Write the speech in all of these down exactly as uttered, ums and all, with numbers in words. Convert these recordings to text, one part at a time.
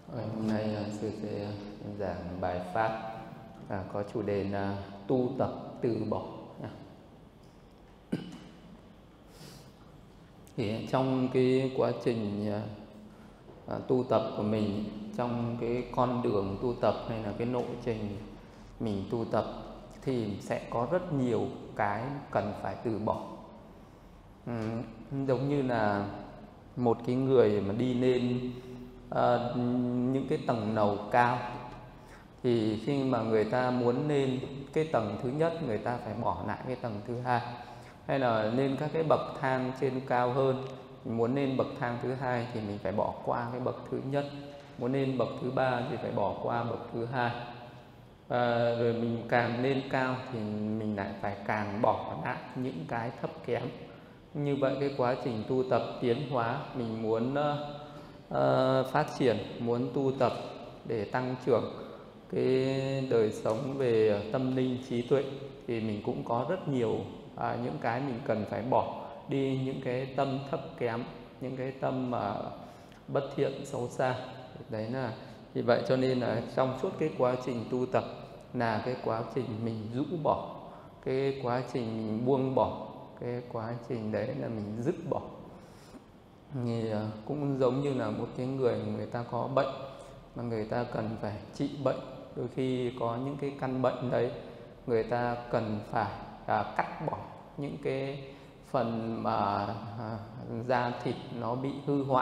Hôm nay sư sẽ giảng bài pháp à, có chủ đề là tu tập từ bỏ. Thì trong cái quá trình à, tu tập của mình, trong cái con đường tu tập hay là cái lộ trình mình tu tập thì sẽ có rất nhiều cái cần phải từ bỏ. Ừ, giống như là một cái người mà đi lên à, những cái tầng lầu cao, thì khi mà người ta muốn lên cái tầng thứ nhất, người ta phải bỏ lại cái tầng thứ hai, hay là lên các cái bậc thang trên cao hơn, muốn lên bậc thang thứ hai thì mình phải bỏ qua cái bậc thứ nhất, muốn lên bậc thứ ba thì phải bỏ qua bậc thứ hai. À, rồi mình càng lên cao thì mình lại phải càng bỏ lại những cái thấp kém. Như vậy cái quá trình tu tập tiến hóa, mình muốn uh, uh, phát triển, muốn tu tập để tăng trưởng cái đời sống về tâm linh trí tuệ, thì mình cũng có rất nhiều à, những cái mình cần phải bỏ đi, những cái tâm thấp kém, những cái tâm mà bất thiện xấu xa. Đấy là vì vậy cho nên là trong suốt cái quá trình tu tập là cái quá trình mình rũ bỏ, cái quá trình mình buông bỏ, cái quá trình đấy là mình dứt bỏ. Thì cũng giống như là một cái người người ta có bệnh mà người ta cần phải trị bệnh, đôi khi có những cái căn bệnh đấy người ta cần phải à, cắt bỏ những cái phần mà à, da thịt nó bị hư hoại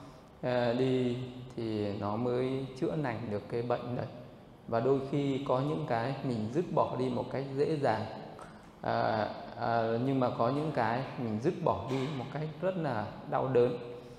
à, đi thì nó mới chữa lành được cái bệnh đấy. Và đôi khi có những cái mình dứt bỏ đi một cách dễ dàng, à, à, nhưng mà có những cái mình dứt bỏ đi một cách rất là đau đớn.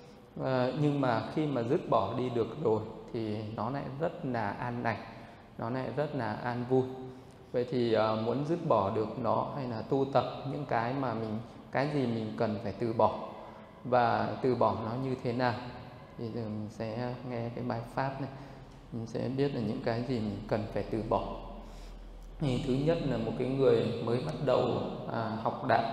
à, nhưng mà khi mà dứt bỏ đi được rồi thì nó lại rất là an lành, nó lại rất là an vui. Vậy thì uh, muốn dứt bỏ được nó, hay là tu tập những cái mà mình, cái gì mình cần phải từ bỏ và từ bỏ nó như thế nào, thì giờ mình sẽ nghe cái bài pháp này, mình sẽ biết là những cái gì mình cần phải từ bỏ. Thì thứ nhất là một cái người mới bắt đầu à, học đạo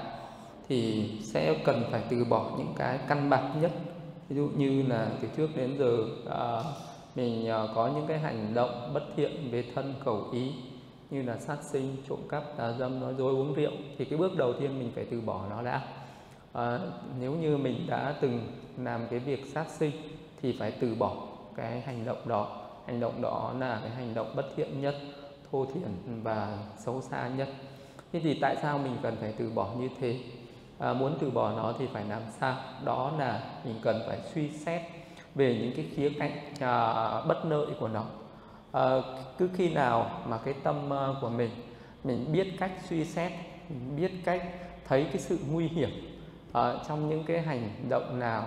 thì sẽ cần phải từ bỏ những cái căn bản nhất. Ví dụ như là từ trước đến giờ à, mình à, có những cái hành động bất thiện về thân khẩu ý, như là sát sinh, trộm cắp, tà dâm, nói dối, uống rượu, thì cái bước đầu tiên mình phải từ bỏ nó đã. À, nếu như mình đã từng làm cái việc sát sinh thì phải từ bỏ cái hành động đó. Hành động đó là cái hành động bất thiện nhất, thô thiển và xấu xa nhất. Thế thì tại sao mình cần phải từ bỏ như thế? À, muốn từ bỏ nó thì phải làm sao? Đó là mình cần phải suy xét về những cái khía cạnh à, bất lợi của nó. À, cứ khi nào mà cái tâm uh, của mình mình biết cách suy xét, mình biết cách thấy cái sự nguy hiểm uh, trong những cái hành động nào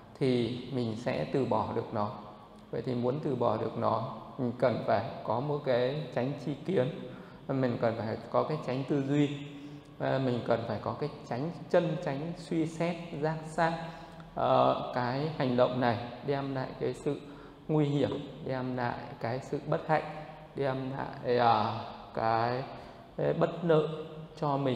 thì mình sẽ từ bỏ được nó. Vậy thì muốn từ bỏ được nó, mình cần phải có một cái chánh tri kiến, mình cần phải có cái chánh tư duy, mình cần phải có cái chánh chân chánh suy xét giác sát uh, cái hành động này đem lại cái sự nguy hiểm, đem lại cái sự bất hạnh, đem lại uh, cái, cái bất lợi cho mình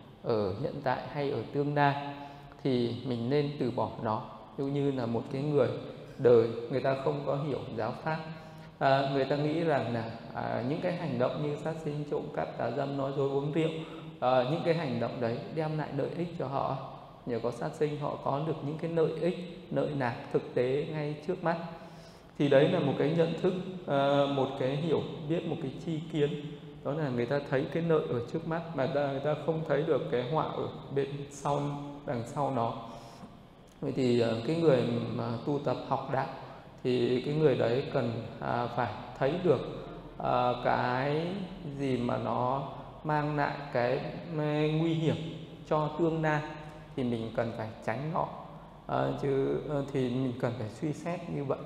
ở hiện tại hay ở tương lai, thì mình nên từ bỏ nó. Ví dụ như là một cái người đời người ta không có hiểu giáo pháp, à, người ta nghĩ rằng là à, những cái hành động như sát sinh, trộm cắp, tà dâm, nói dối, uống rượu, à, những cái hành động đấy đem lại lợi ích cho họ. Nhờ có sát sinh họ có được những cái lợi ích, lợi lạc thực tế ngay trước mắt. Thì đấy là một cái nhận thức, à, một cái hiểu biết, một cái tri kiến. Đó là người ta thấy cái lợi ở trước mắt mà người ta không thấy được cái họa ở bên sau, đằng sau nó. Vậy thì cái người mà tu tập học đạo thì cái người đấy cần à, phải thấy được à, cái gì mà nó mang lại cái nguy hiểm cho tương lai thì mình cần phải tránh nó, à, chứ thì mình cần phải suy xét như vậy.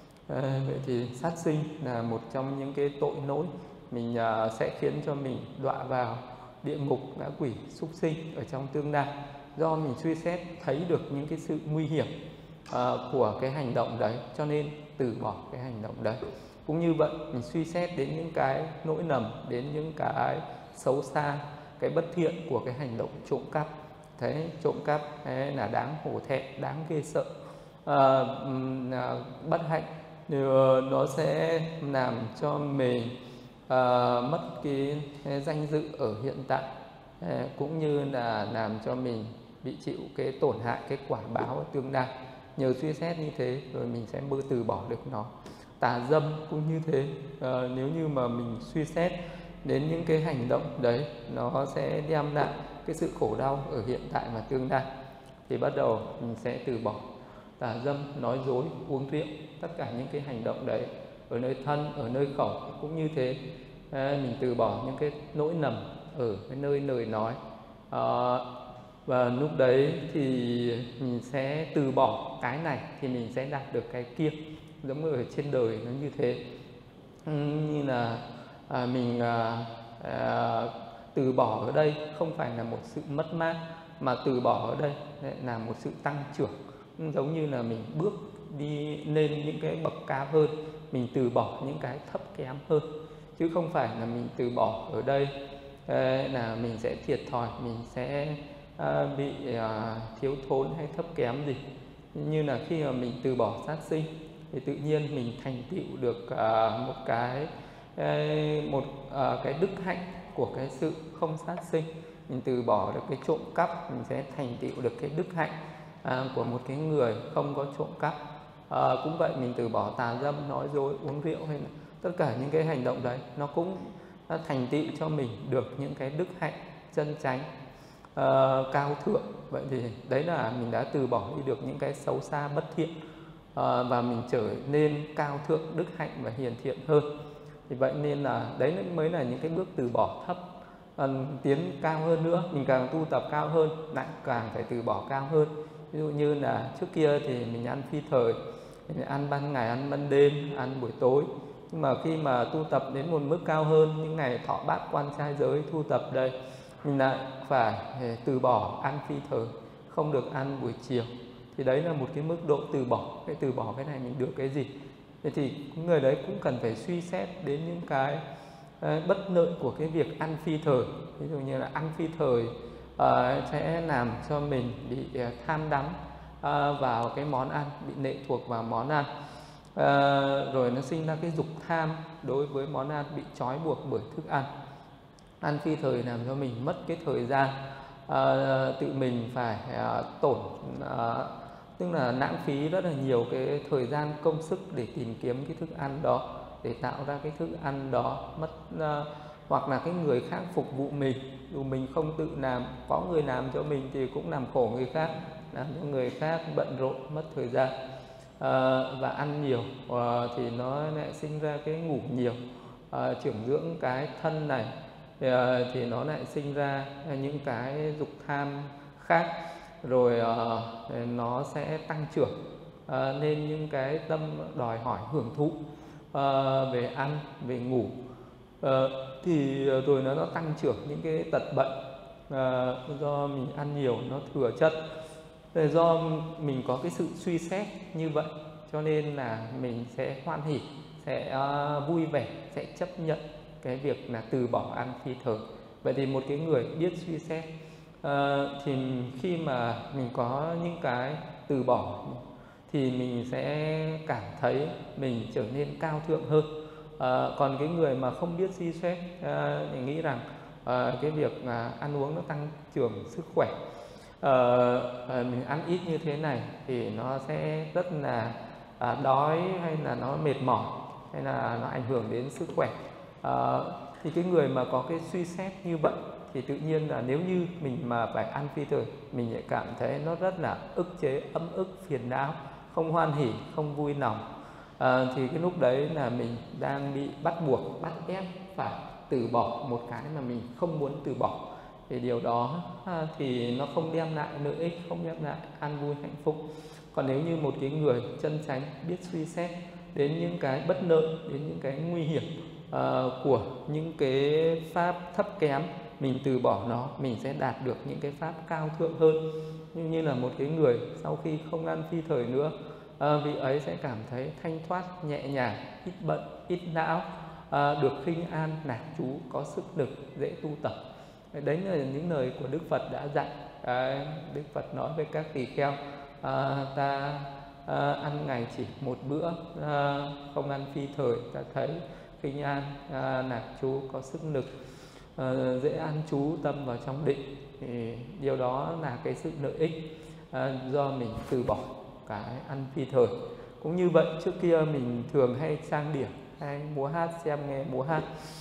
À, vậy thì sát sinh là một trong những cái tội lỗi mình à, sẽ khiến cho mình đọa vào địa ngục, ngã quỷ, súc sinh ở trong tương lai, do mình suy xét thấy được những cái sự nguy hiểm uh, của cái hành động đấy, cho nên từ bỏ cái hành động đấy. Cũng như vậy, mình suy xét đến những cái lỗi lầm, đến những cái xấu xa, cái bất thiện của cái hành động trộm cắp. Thế trộm cắp là đáng hổ thẹn, đáng ghê sợ, uh, uh, bất hạnh thì nó sẽ làm cho mình uh, mất cái, cái danh dự ở hiện tại, uh, cũng như là làm cho mình bị chịu cái tổn hại, cái quả báo ở tương lai. Nhờ suy xét như thế rồi mình sẽ mơ từ bỏ được nó. Tà dâm cũng như thế, uh, nếu như mà mình suy xét đến những cái hành động đấy, nó sẽ đem lại cái sự khổ đau ở hiện tại và tương lai, thì bắt đầu mình sẽ từ bỏ. Tà dâm, nói dối, uống rượu, tất cả những cái hành động đấy ở nơi thân, ở nơi khẩu cũng như thế. À, mình từ bỏ những cái lỗi lầm ở cái nơi lời nói, à, và lúc đấy thì mình sẽ từ bỏ cái này thì mình sẽ đạt được cái kia. Giống như ở trên đời nó như thế, ừ, như là à, mình à, à, từ bỏ ở đây không phải là một sự mất mát, mà từ bỏ ở đây là một sự tăng trưởng. Giống như là mình bước đi lên những cái bậc cao hơn, mình từ bỏ những cái thấp kém hơn, chứ không phải là mình từ bỏ ở đây là mình sẽ thiệt thòi, mình sẽ bị thiếu thốn hay thấp kém gì. Như là khi mà mình từ bỏ sát sinh thì tự nhiên mình thành tựu được một cái một cái đức hạnh của cái sự không sát sinh. Mình từ bỏ được cái trộm cắp, mình sẽ thành tựu được cái đức hạnh À, của một cái người không có trộm cắp. À, cũng vậy, mình từ bỏ tà dâm, nói dối, uống rượu hay là tất cả những cái hành động đấy, nó cũng thành tựu cho mình được những cái đức hạnh chân chánh, uh, cao thượng. Vậy thì đấy là mình đã từ bỏ đi được những cái xấu xa bất thiện, uh, và mình trở nên cao thượng, đức hạnh và hiền thiện hơn. Thì vậy nên là đấy mới là những cái bước từ bỏ thấp. Uh, tiến cao hơn nữa, mình càng tu tập cao hơn lại càng phải từ bỏ cao hơn. Ví dụ như là trước kia thì mình ăn phi thời, mình ăn ban ngày, ăn ban đêm, ăn buổi tối. Nhưng mà khi mà tu tập đến một mức cao hơn, những ngày thọ bát quan trai giới tu tập đây, mình lại phải từ bỏ ăn phi thời, không được ăn buổi chiều. Thì đấy là một cái mức độ từ bỏ. Cái từ bỏ cái này mình được cái gì? Thế thì người đấy cũng cần phải suy xét đến những cái bất lợi của cái việc ăn phi thời. Ví dụ như là ăn phi thời Uh, sẽ làm cho mình bị uh, tham đắm uh, vào cái món ăn, bị lệ thuộc vào món ăn, uh, rồi nó sinh ra cái dục tham đối với món ăn, bị trói buộc bởi thức ăn. Ăn phi thời làm cho mình mất cái thời gian, uh, tự mình phải uh, tổn, uh, tức là lãng phí rất là nhiều cái thời gian công sức để tìm kiếm cái thức ăn đó, để tạo ra cái thức ăn đó. Mất uh, hoặc là cái người khác phục vụ mình, dù mình không tự làm, có người làm cho mình thì cũng làm khổ người khác, làm cho người khác bận rộn, mất thời gian. À, và ăn nhiều à, thì nó lại sinh ra cái ngủ nhiều, à, trưởng dưỡng cái thân này thì, à, thì nó lại sinh ra những cái dục tham khác, rồi à, nó sẽ tăng trưởng à, nên những cái tâm đòi hỏi hưởng thụ à, về ăn, về ngủ. Uh, thì rồi nó, nó tăng trưởng những cái tật bệnh, uh, do mình ăn nhiều, nó thừa chất. Để do mình có cái sự suy xét như vậy, cho nên là mình sẽ hoan hỉ, sẽ uh, vui vẻ, sẽ chấp nhận cái việc là từ bỏ ăn phi thời. Vậy thì một cái người biết suy xét, uh, thì khi mà mình có những cái từ bỏ thì mình sẽ cảm thấy mình trở nên cao thượng hơn. À, còn cái người mà không biết suy xét, à, mình nghĩ rằng à, cái việc à, ăn uống nó tăng trưởng sức khỏe, à, à, mình ăn ít như thế này thì nó sẽ rất là à, đói, hay là nó mệt mỏi, hay là nó ảnh hưởng đến sức khỏe. À, thì cái người mà có cái suy xét như vậy thì tự nhiên là nếu như mình mà phải ăn phi thời, mình lại cảm thấy nó rất là ức chế, ấm ức, phiền não, không hoan hỉ, không vui lòng. À, thì cái lúc đấy là mình đang bị bắt buộc, bắt ép phải từ bỏ một cái mà mình không muốn từ bỏ. Thì điều đó à, thì nó không đem lại lợi ích, không đem lại an vui hạnh phúc. Còn nếu như một cái người chân chánh biết suy xét đến những cái bất lợi, đến những cái nguy hiểm à, của những cái pháp thấp kém, mình từ bỏ nó, mình sẽ đạt được những cái pháp cao thượng hơn. Như, như là một cái người sau khi không ăn phi thời nữa, à, vị ấy sẽ cảm thấy thanh thoát, nhẹ nhàng, ít bận, ít não, à, được khinh an, lạc trú, có sức lực, dễ tu tập. Đấy là những lời của Đức Phật đã dạy. à, Đức Phật nói với các tỳ kheo, à, ta à, ăn ngày chỉ một bữa, à, không ăn phi thời. Ta thấy khinh an, à, nạp chú, có sức lực, à, dễ an trú tâm vào trong định, thì điều đó là cái sự lợi ích à, do mình từ bỏ cái ăn phi thời. Cũng như vậy, trước kia mình thường hay trang điểm, hay múa hát, xem nghe múa hát,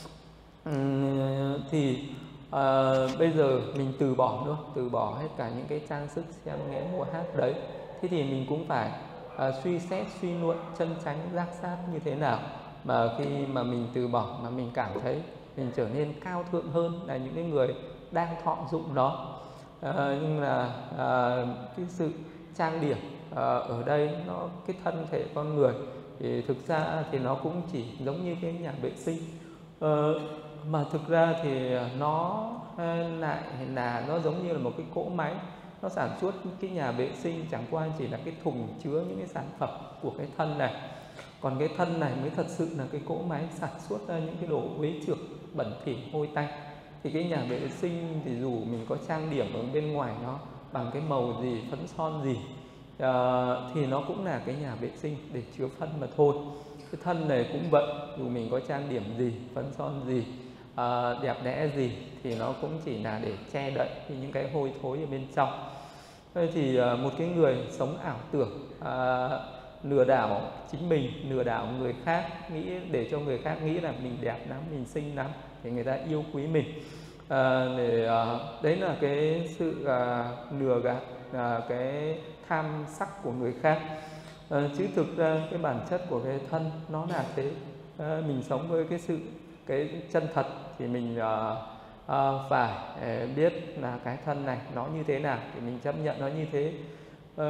uhm, thì à, bây giờ mình từ bỏ nữa, từ bỏ hết cả những cái trang sức xem nghe múa hát đấy. Thế thì mình cũng phải à, suy xét, suy luận, chân chánh, giác sát như thế nào mà khi mà mình từ bỏ mà mình cảm thấy mình trở nên cao thượng hơn là những cái người đang thọ dụng nó. À, nhưng là à, cái sự trang điểm à, ở đây nó cái thân thể con người thì thực ra thì nó cũng chỉ giống như cái nhà vệ sinh, à, mà thực ra thì nó lại là nó giống như là một cái cỗ máy, nó sản xuất cái nhà vệ sinh chẳng qua chỉ là cái thùng chứa những cái sản phẩm của cái thân này, còn cái thân này mới thật sự là cái cỗ máy sản xuất ra những cái đồ uế trược, bẩn thỉu, hôi tanh. Thì cái nhà vệ sinh thì dù mình có trang điểm ở bên ngoài nó bằng cái màu gì, phấn son gì, à, thì nó cũng là cái nhà vệ sinh để chứa phân mà thôi. Cái thân này cũng vậy, dù mình có trang điểm gì, phấn son gì, à, đẹp đẽ gì, thì nó cũng chỉ là để che đậy những cái hôi thối ở bên trong. Thế thì à, một cái người sống ảo tưởng, à, lừa đảo chính mình, lừa đảo người khác, nghĩ để cho người khác nghĩ là mình đẹp lắm, mình xinh lắm, để người ta yêu quý mình. À, để à, đấy là cái sự à, lừa gạt, à, cái tham sắc của người khác. À, chứ thực ra cái bản chất của cái thân nó là thế. À, mình sống với cái sự cái chân thật thì mình à, à, phải à, biết là cái thân này nó như thế nào thì mình chấp nhận nó như thế. À,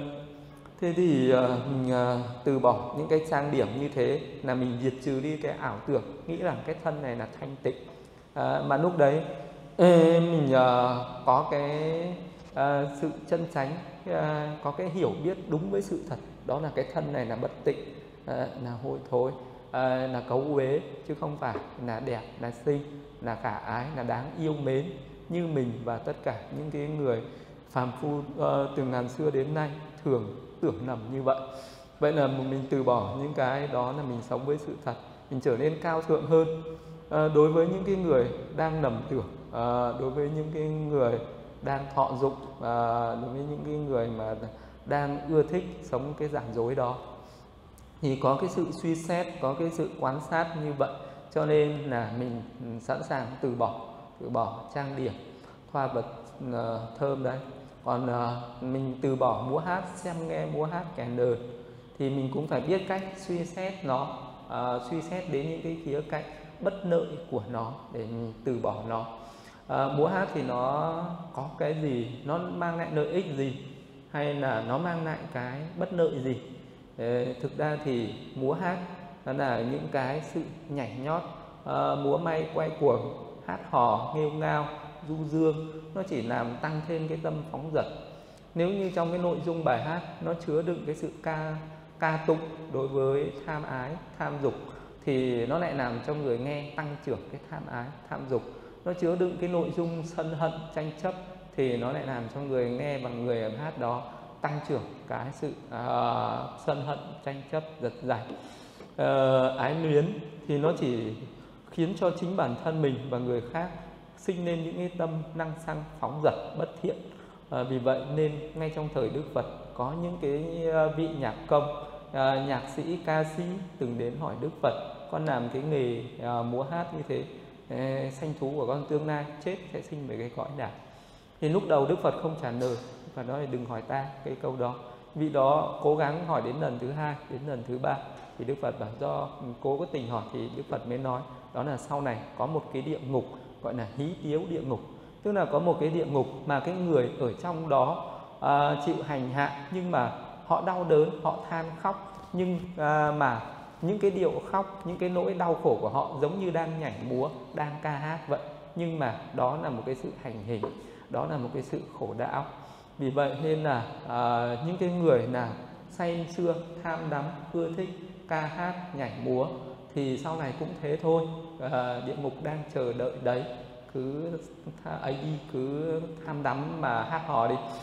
thế thì à, mình à, từ bỏ những cái trang điểm như thế là mình diệt trừ đi cái ảo tưởng nghĩ rằng cái thân này là thanh tịnh. À, mà lúc đấy ê, mình uh, có cái uh, sự chân chánh, uh, có cái hiểu biết đúng với sự thật, đó là cái thân này là bất tịnh, uh, là hôi thối, uh, là cấu uế, chứ không phải là đẹp, là xinh, là khả ái, là đáng yêu mến như mình và tất cả những cái người phàm phu uh, từ ngàn xưa đến nay thường tưởng lầm như vậy. Vậy là mình từ bỏ những cái đó là mình sống với sự thật, mình trở nên cao thượng hơn. À, đối với những cái người đang lầm tưởng, à, đối với những cái người đang thọ dụng, à, đối với những cái người mà đang ưa thích sống cái giả dối đó, thì có cái sự suy xét, có cái sự quan sát như vậy, cho nên là mình sẵn sàng từ bỏ, từ bỏ trang điểm, thoa vật uh, thơm đấy. Còn uh, mình từ bỏ múa hát, xem nghe múa hát kèn đờn, thì mình cũng phải biết cách suy xét nó, uh, suy xét đến những cái khía cạnh bất lợi của nó để mình từ bỏ nó. À, múa hát thì nó có cái gì, nó mang lại lợi ích gì, hay là nó mang lại cái bất lợi gì? Để thực ra thì múa hát nó là những cái sự nhảy nhót, à, múa may quay cuồng, hát hò nghêu ngao, du dương, nó chỉ làm tăng thêm cái tâm phóng dật. Nếu như trong cái nội dung bài hát nó chứa đựng cái sự ca ca tụng đối với tham ái, tham dục, thì nó lại làm cho người nghe tăng trưởng cái tham ái, tham dục. Nó chứa đựng cái nội dung sân hận, tranh chấp, thì nó lại làm cho người nghe và người ở hát đó tăng trưởng cái sự uh, sân hận, tranh chấp, giật giành, uh, ái luyến, thì nó chỉ khiến cho chính bản thân mình và người khác sinh lên những cái tâm năng xăng, phóng dật, bất thiện. Uh, vì vậy nên ngay trong thời Đức Phật có những cái uh, vị nhạc công, uh, nhạc sĩ, ca sĩ từng đến hỏi Đức Phật: con làm cái nghề uh, múa hát như thế, uh, sanh thú của con tương lai chết sẽ sinh về cái cõi nào? Thì lúc đầu Đức Phật không trả lời, và nói là đừng hỏi ta cái câu đó. Vị đó cố gắng hỏi đến lần thứ hai, đến lần thứ ba, thì Đức Phật bảo do cố có tình hỏi, thì Đức Phật mới nói đó là sau này có một cái địa ngục gọi là hí tiếu địa ngục, tức là có một cái địa ngục mà cái người ở trong đó à, chịu hành hạ, nhưng mà họ đau đớn, họ than khóc, nhưng à, mà những cái điệu khóc, những cái nỗi đau khổ của họ giống như đang nhảy múa, đang ca hát vậy, nhưng mà đó là một cái sự hành hình, đó là một cái sự khổ đau. Vì vậy nên là à, những cái người nào say sưa, tham đắm, ưa thích ca hát, nhảy múa thì sau này cũng thế thôi, à, địa ngục đang chờ đợi đấy, cứ ấy đi, cứ tham đắm mà hát hò đi.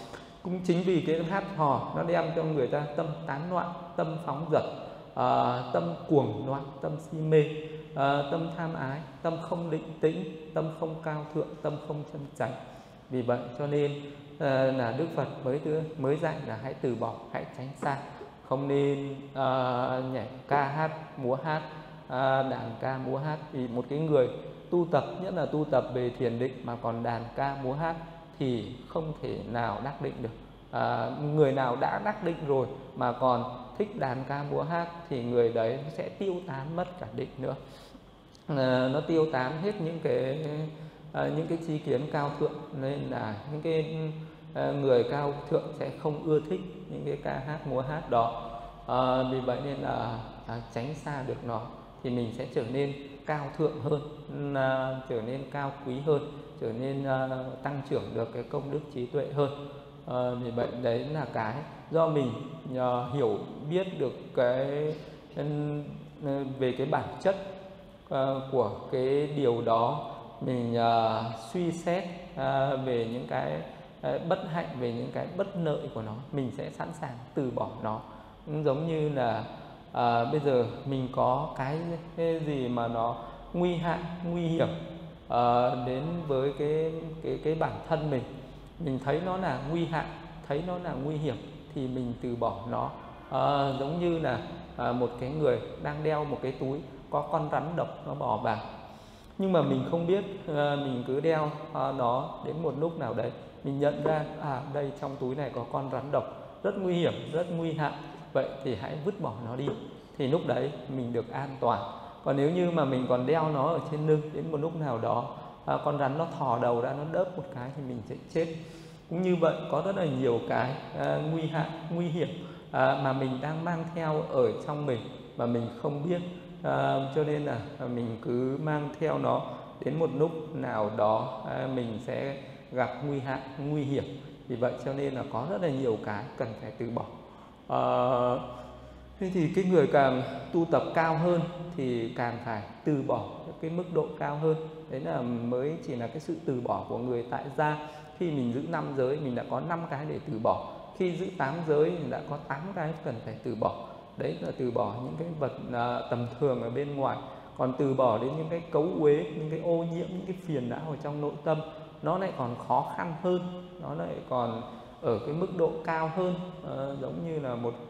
Cũng chính vì cái hát hò nó đem cho người ta tâm tán loạn, tâm phóng dật, à, tâm cuồng loạn, tâm si mê, à, tâm tham ái, tâm không định tĩnh, tâm không cao thượng, tâm không chân chánh. Vì vậy cho nên à, là Đức Phật mới mới dạy là hãy từ bỏ, hãy tránh xa, không nên à, nhảy ca hát múa hát, à, đàn ca múa hát. Vì một cái người tu tập, nhất là tu tập về thiền định mà còn đàn ca múa hát thì không thể nào đắc định được. À, người nào đã đắc định rồi mà còn thích đàn ca múa hát thì người đấy sẽ tiêu tán mất cả định nữa. À, nó tiêu tán hết những cái à, những cái chi kiến cao thượng, nên là những cái à, người cao thượng sẽ không ưa thích những cái ca hát múa hát đó. À, vì vậy nên là à, tránh xa được nó thì mình sẽ trở nên cao thượng hơn, à, trở nên cao quý hơn, trở nên à, tăng trưởng được cái công đức trí tuệ hơn. À, vì vậy đấy là cái do mình à, hiểu biết được cái về cái bản chất à, của cái điều đó, mình à, suy xét à, về những cái à, bất hạnh, về những cái bất lợi của nó, mình sẽ sẵn sàng từ bỏ nó. Cũng giống như là à, bây giờ mình có cái, cái gì mà nó nguy hại, nguy hiểm à, đến với cái cái cái bản thân mình, mình thấy nó là nguy hại, thấy nó là nguy hiểm thì mình từ bỏ nó. À, giống như là à, một cái người đang đeo một cái túi có con rắn độc nó bò vào, nhưng mà mình không biết, à, mình cứ đeo à, nó, đến một lúc nào đấy mình nhận ra à đây trong túi này có con rắn độc rất nguy hiểm, rất nguy hại, vậy thì hãy vứt bỏ nó đi, thì lúc đấy mình được an toàn. Còn nếu như mà mình còn đeo nó ở trên lưng, đến một lúc nào đó à, con rắn nó thò đầu ra, nó đớp một cái thì mình sẽ chết. Cũng như vậy, có rất là nhiều cái à, nguy hại, nguy hiểm à, mà mình đang mang theo ở trong mình mà mình không biết, à, cho nên là mình cứ mang theo nó, đến một lúc nào đó à, mình sẽ gặp nguy hại, nguy hiểm. Vì vậy cho nên là có rất là nhiều cái cần phải từ bỏ. à, Thế thì cái người càng tu tập cao hơn thì càng phải từ bỏ cái mức độ cao hơn. Đấy là mới chỉ là cái sự từ bỏ của người tại gia. Khi mình giữ năm giới, mình đã có năm cái để từ bỏ. Khi giữ tám giới, mình đã có tám cái cần phải từ bỏ. Đấy là từ bỏ những cái vật à, tầm thường ở bên ngoài. Còn từ bỏ đến những cái cấu uế, những cái ô nhiễm, những cái phiền não ở trong nội tâm, nó lại còn khó khăn hơn, nó lại còn ở cái mức độ cao hơn. à, Giống như là một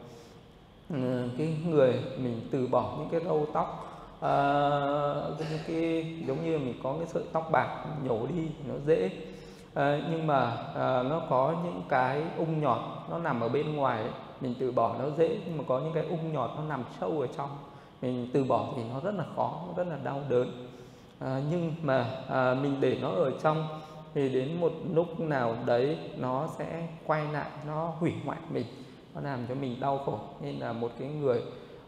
cái người mình từ bỏ những cái râu tóc, à, những cái giống như mình có cái sợi tóc bạc nhổ đi nó dễ, à, nhưng mà à, nó có những cái ung nhọt nó nằm ở bên ngoài ấy, mình từ bỏ nó dễ, nhưng mà có những cái ung nhọt nó nằm sâu ở trong, mình từ bỏ thì nó rất là khó, nó rất là đau đớn. À, nhưng mà à, mình để nó ở trong thì đến một lúc nào đấy nó sẽ quay lại, nó hủy hoại mình, nó làm cho mình đau khổ. Nên là một cái người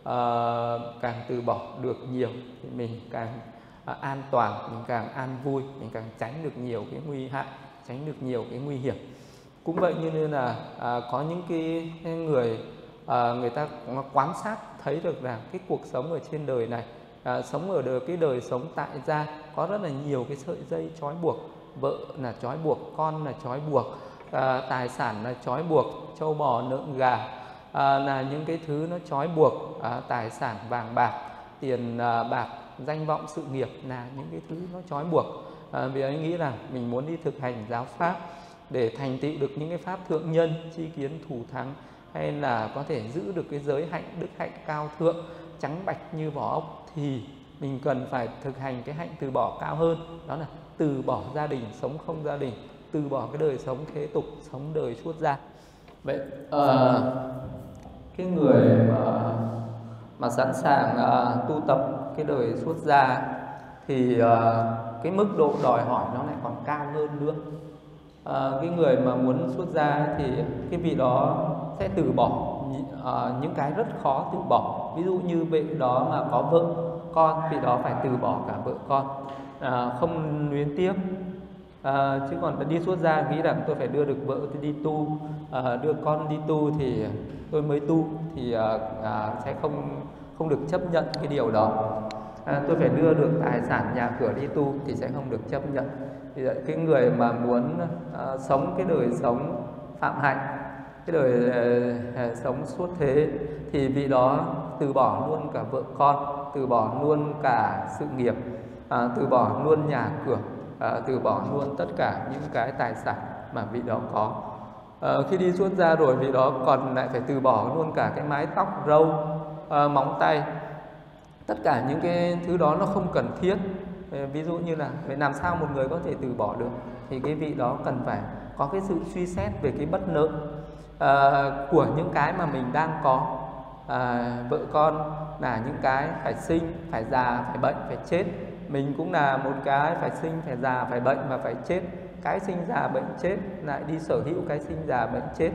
uh, càng từ bỏ được nhiều thì mình càng uh, an toàn, mình càng an vui, mình càng tránh được nhiều cái nguy hại, tránh được nhiều cái nguy hiểm. Cũng vậy như nên là uh, có những cái, cái người uh, người ta quan sát thấy được rằng cái cuộc sống ở trên đời này, uh, sống ở đời, cái đời sống tại gia có rất là nhiều cái sợi dây trói buộc. Vợ là trói buộc, con là trói buộc, à, tài sản là trói buộc, trâu bò lợn gà à, là những cái thứ nó trói buộc, à, tài sản vàng bạc, tiền à, bạc, danh vọng sự nghiệp là những cái thứ nó trói buộc. à, Vì anh nghĩ là mình muốn đi thực hành giáo pháp để thành tựu được những cái pháp thượng nhân, chi kiến thủ thắng, hay là có thể giữ được cái giới hạnh, đức hạnh cao thượng, trắng bạch như vỏ ốc, thì mình cần phải thực hành cái hạnh từ bỏ cao hơn. Đó là từ bỏ gia đình, sống không gia đình, từ bỏ cái đời sống thế tục, sống đời xuất gia. Vậy à, cái người mà, mà sẵn sàng à, tu tập cái đời xuất gia thì à, cái mức độ đòi hỏi nó lại còn cao hơn nữa. à, Cái người mà muốn xuất gia thì cái vị đó sẽ từ bỏ à, những cái rất khó từ bỏ. Ví dụ như vị đó mà có vợ con, vị đó phải từ bỏ cả vợ con, à, không luyến tiếc. À, chứ còn đi xuất gia nghĩ rằng tôi phải đưa được vợ tôi đi tu, à, đưa con đi tu thì tôi mới tu, thì à, à, sẽ không không được chấp nhận cái điều đó. À, tôi phải đưa được tài sản nhà cửa đi tu thì sẽ không được chấp nhận. Thì cái người mà muốn à, sống cái đời sống phạm hạnh, cái đời uh, sống suốt thế, thì vị đó từ bỏ luôn cả vợ con, từ bỏ luôn cả sự nghiệp, uh, từ bỏ luôn nhà cửa, uh, từ bỏ luôn tất cả những cái tài sản mà vị đó có. Uh, khi đi xuất gia rồi, vị đó còn lại phải từ bỏ luôn cả cái mái tóc, râu, uh, móng tay, tất cả những cái thứ đó nó không cần thiết. Ví dụ như là vậy, làm sao một người có thể từ bỏ được, thì cái vị đó cần phải có cái sự suy xét về cái bất nợ à, của những cái mà mình đang có. à, Vợ con là những cái phải sinh, phải già, phải bệnh, phải chết. Mình cũng là một cái phải sinh, phải già, phải bệnh và phải chết. Cái sinh già bệnh chết lại đi sở hữu cái sinh già bệnh chết.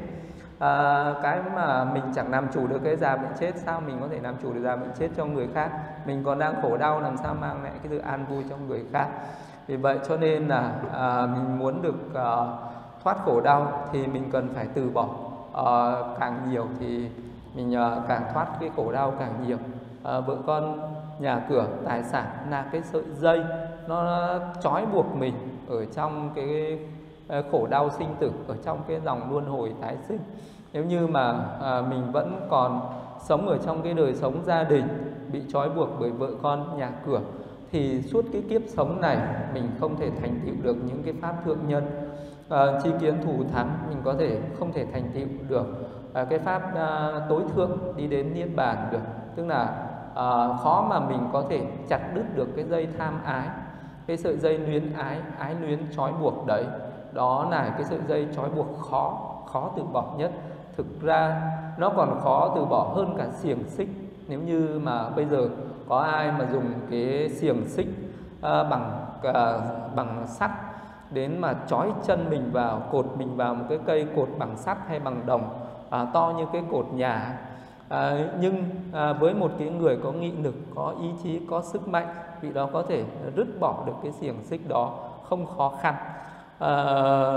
À, cái mà mình chẳng làm chủ được cái già bệnh chết, sao mình có thể làm chủ được già bệnh chết cho người khác? Mình còn đang khổ đau, làm sao mang lại cái sự an vui cho người khác? Vì vậy cho nên là à, mình muốn được à, thoát khổ đau thì mình cần phải từ bỏ à, càng nhiều thì mình à, càng thoát cái khổ đau càng nhiều. à, Vợ con, nhà cửa, tài sản là cái sợi dây nó trói buộc mình ở trong cái khổ đau sinh tử, ở trong cái dòng luân hồi tái sinh. Nếu như mà à, mình vẫn còn sống ở trong cái đời sống gia đình, bị trói buộc bởi vợ con, nhà cửa, thì suốt cái kiếp sống này mình không thể thành tựu được những cái pháp thượng nhân, à, chi kiến thù thắng. Mình có thể không thể thành tựu được à, cái pháp à, tối thượng đi đến niết bàn được. Tức là à, khó mà mình có thể chặt đứt được cái dây tham ái, cái sợi dây luyến ái, ái luyến trói buộc đấy. Đó là cái sợi dây trói buộc khó, khó từ bỏ nhất. Thực ra nó còn khó từ bỏ hơn cả xiềng xích. Nếu như mà bây giờ có ai mà dùng cái xiềng xích à, bằng à, bằng sắt đến mà trói chân mình vào, cột mình vào một cái cây cột bằng sắt hay bằng đồng à, to như cái cột nhà, à, nhưng à, với một cái người có nghị lực, có ý chí, có sức mạnh, vị đó có thể rứt bỏ được cái xiềng xích đó không khó khăn. À,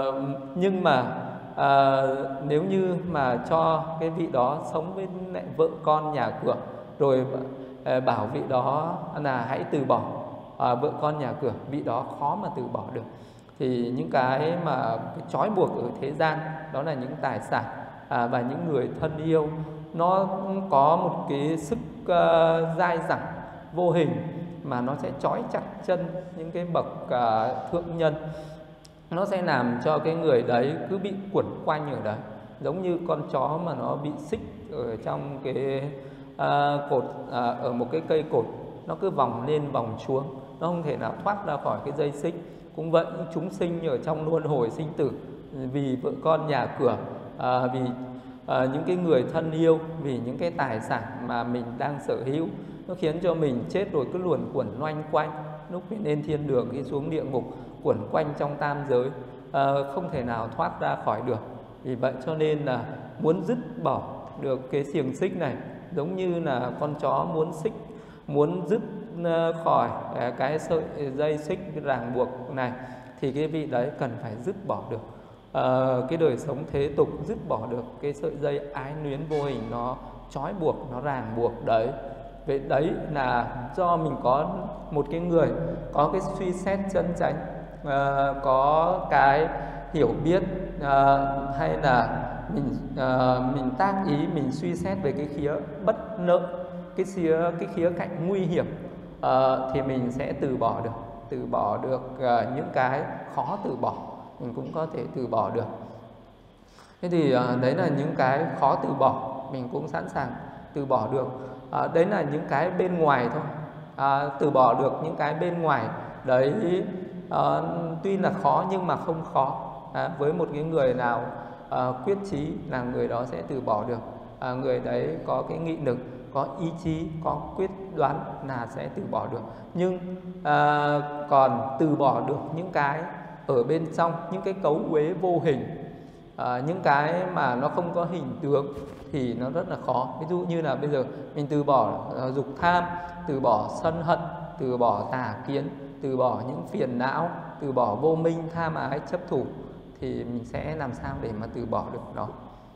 nhưng mà à, nếu như mà cho cái vị đó sống với lại vợ con, nhà cửa, rồi à, bảo vị đó là hãy từ bỏ à, vợ con, nhà cửa, vị đó khó mà từ bỏ được. Thì những cái mà cái trói buộc ở thế gian, đó là những tài sản à, và những người thân yêu, nó có một cái sức uh, dai dẳng vô hình mà nó sẽ trói chặt chân những cái bậc uh, thượng nhân. Nó sẽ làm cho cái người đấy cứ bị quẩn quanh ở đấy, giống như con chó mà nó bị xích ở trong cái uh, cột, uh, ở một cái cây cột, nó cứ vòng lên vòng xuống, nó không thể nào thoát ra khỏi cái dây xích. Cũng vậy, chúng sinh ở trong luân hồi sinh tử, vì vợ con, nhà cửa, à, vì à, những cái người thân yêu, vì những cái tài sản mà mình đang sở hữu, nó khiến cho mình chết rồi cứ luẩn quẩn loanh quanh, lúc mình lên thiên đường, khi xuống địa ngục, quẩn quanh trong tam giới, à, không thể nào thoát ra khỏi được. Vì vậy cho nên là muốn dứt bỏ được cái xiềng xích này, giống như là con chó muốn xích, muốn dứt khỏi cái sợi dây xích ràng buộc này, thì cái vị đấy cần phải dứt bỏ được à, cái đời sống thế tục, dứt bỏ được cái sợi dây ái luyến vô hình nó trói buộc, nó ràng buộc đấy. Vậy đấy là do mình có một cái người có cái suy xét chân chánh, à, có cái hiểu biết, à, hay là mình à, mình tác ý, mình suy xét về cái khía bất lợi, cái khía cái khía cạnh nguy hiểm, à, thì mình sẽ từ bỏ được, từ bỏ được uh, những cái khó từ bỏ, mình cũng có thể từ bỏ được. Thế thì uh, đấy là những cái khó từ bỏ, mình cũng sẵn sàng từ bỏ được. Uh, đấy là những cái bên ngoài thôi. Uh, từ bỏ được những cái bên ngoài đấy, uh, tuy là khó nhưng mà không khó. Uh, với một cái người nào uh, quyết chí là người đó sẽ từ bỏ được. Uh, người đấy có cái nghị lực, có ý chí, có quyết đoán là sẽ từ bỏ được. Nhưng à, còn từ bỏ được những cái ở bên trong, những cái cấu uế vô hình, à, những cái mà nó không có hình tướng thì nó rất là khó. Ví dụ như là bây giờ mình từ bỏ uh, dục tham, từ bỏ sân hận, từ bỏ tà kiến, từ bỏ những phiền não, từ bỏ vô minh, tham ái, chấp thủ, thì mình sẽ làm sao để mà từ bỏ được đó.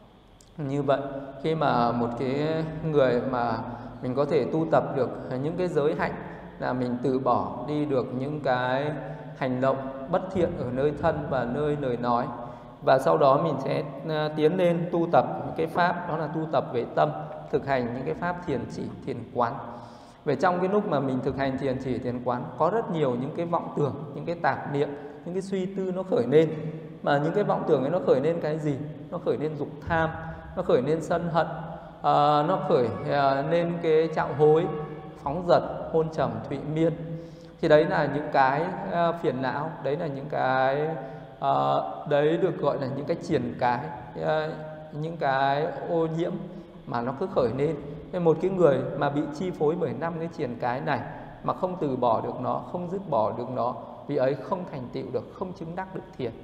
Như vậy khi mà một cái người mà mình có thể tu tập được những cái giới hạnh, là mình từ bỏ đi được những cái hành động bất thiện ở nơi thân và nơi lời nói, Và sau đó mình sẽ tiến lên tu tập những cái pháp, đó là tu tập về tâm, thực hành những cái pháp thiền chỉ, thiền quán. Về trong cái lúc mà mình thực hành thiền chỉ, thiền quán, có rất nhiều những cái vọng tưởng, những cái tạp niệm, những cái suy tư nó khởi lên. Mà những cái vọng tưởng ấy nó khởi lên cái gì? Nó khởi lên dục tham, nó khởi lên sân hận, uh, nó khởi uh, lên cái trạo hối, phóng dật, hôn trầm, thụy miên. Thì đấy là những cái uh, phiền não, đấy là những cái uh, đấy được gọi là những cái triền cái, uh, những cái ô nhiễm mà nó cứ khởi lên. Nên một cái người mà bị chi phối bởi năm cái triền cái này mà không từ bỏ được nó, không dứt bỏ được nó, vì ấy không thành tựu được, không chứng đắc được thiền.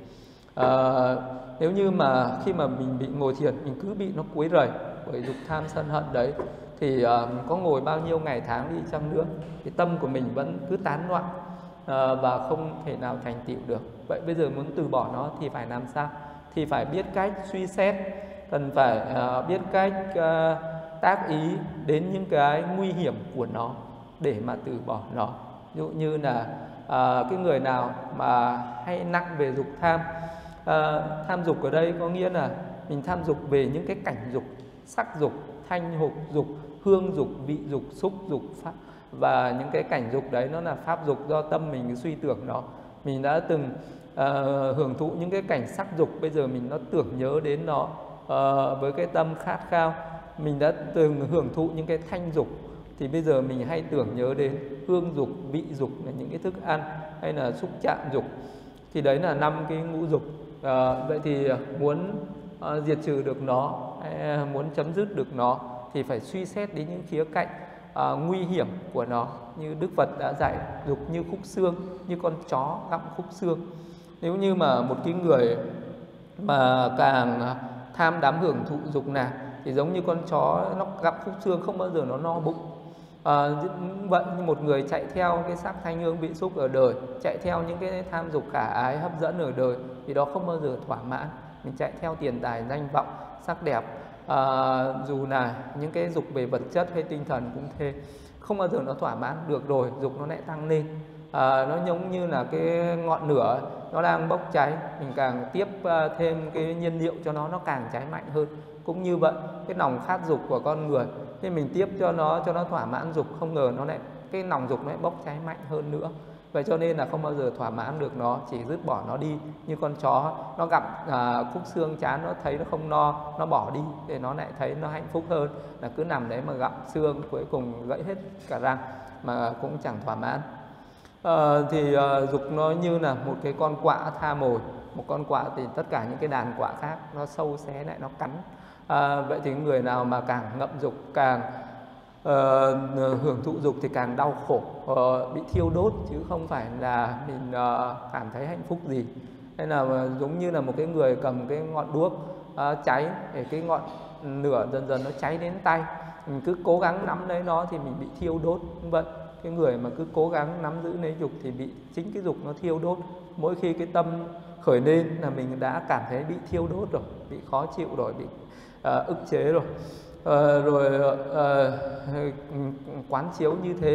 À, nếu như mà khi mà mình bị ngồi thiền, mình cứ bị nó quấy rầy bởi dục tham sân hận đấy, thì uh, có ngồi bao nhiêu ngày tháng đi chăng nữa, thì tâm của mình vẫn cứ tán loạn uh, và không thể nào thành tựu được. Vậy bây giờ muốn từ bỏ nó thì phải làm sao? Thì phải biết cách suy xét, cần phải uh, biết cách uh, tác ý đến những cái nguy hiểm của nó để mà từ bỏ nó. Ví dụ như là à, cái người nào mà hay nặng về dục tham, à, tham dục ở đây có nghĩa là mình tham dục về những cái cảnh dục, sắc dục, thanh hục dục, hương dục, vị dục, xúc dục, pháp. Và những cái cảnh dục đấy nó là pháp dục do tâm mình suy tưởng nó. Mình đã từng à, hưởng thụ những cái cảnh sắc dục, bây giờ mình nó tưởng nhớ đến nó à, với cái tâm khát khao. Mình đã từng hưởng thụ những cái thanh dục, thì bây giờ mình hay tưởng nhớ đến hương dục, vị dục là những cái thức ăn, hay là xúc chạm dục. Thì đấy là năm cái ngũ dục. À, vậy thì muốn à, diệt trừ được nó, hay muốn chấm dứt được nó, thì phải suy xét đến những khía cạnh à, nguy hiểm của nó. Như Đức Phật đã dạy, dục như khúc xương, như con chó gặm khúc xương. Nếu như mà một cái người mà càng tham đắm hưởng thụ dục nào, thì giống như con chó nó gặm khúc xương, không bao giờ nó no bụng. À, vậy như một người chạy theo cái sắc thanh hương vị xúc ở đời, chạy theo những cái tham dục khả ái hấp dẫn ở đời, thì đó không bao giờ thỏa mãn. Mình chạy theo tiền tài danh vọng sắc đẹp, à, dù là những cái dục về vật chất hay tinh thần cũng thế, không bao giờ nó thỏa mãn được. Rồi dục nó lại tăng lên, à, nó giống như là cái ngọn lửa nó đang bốc cháy, mình càng tiếp thêm cái nhiên liệu cho nó, nó càng cháy mạnh hơn. Cũng như vậy, cái lòng khát dục của con người, nên mình tiếp cho nó, cho nó thỏa mãn dục, không ngờ nó lại, cái lòng dục nó lại bốc cháy mạnh hơn nữa. Vậy cho nên là không bao giờ thỏa mãn được nó, chỉ dứt bỏ nó đi. Như con chó, nó gặm à, khúc xương chán, nó thấy nó không no, nó bỏ đi, để nó lại thấy nó hạnh phúc hơn là cứ nằm đấy mà gặm xương, cuối cùng gãy hết cả răng mà cũng chẳng thỏa mãn. À, thì à, dục nó như là một cái con quạ tha mồi. Một con quạ thì tất cả những cái đàn quạ khác nó sâu xé lại, nó cắn. À, vậy thì người nào mà càng ngậm dục, càng uh, hưởng thụ dục thì càng đau khổ, uh, bị thiêu đốt, chứ không phải là mình uh, cảm thấy hạnh phúc gì. Hay là uh, giống như là một cái người cầm cái ngọn đuốc uh, cháy, để cái ngọn lửa dần dần nó cháy đến tay, mình cứ cố gắng nắm lấy nó thì mình bị thiêu đốt. Vậy cái người mà cứ cố gắng nắm giữ lấy dục thì bị chính cái dục nó thiêu đốt. Mỗi khi cái tâm khởi lên là mình đã cảm thấy bị thiêu đốt rồi, bị khó chịu rồi, bị uh, ức chế rồi. Uh, rồi uh, quán chiếu như thế,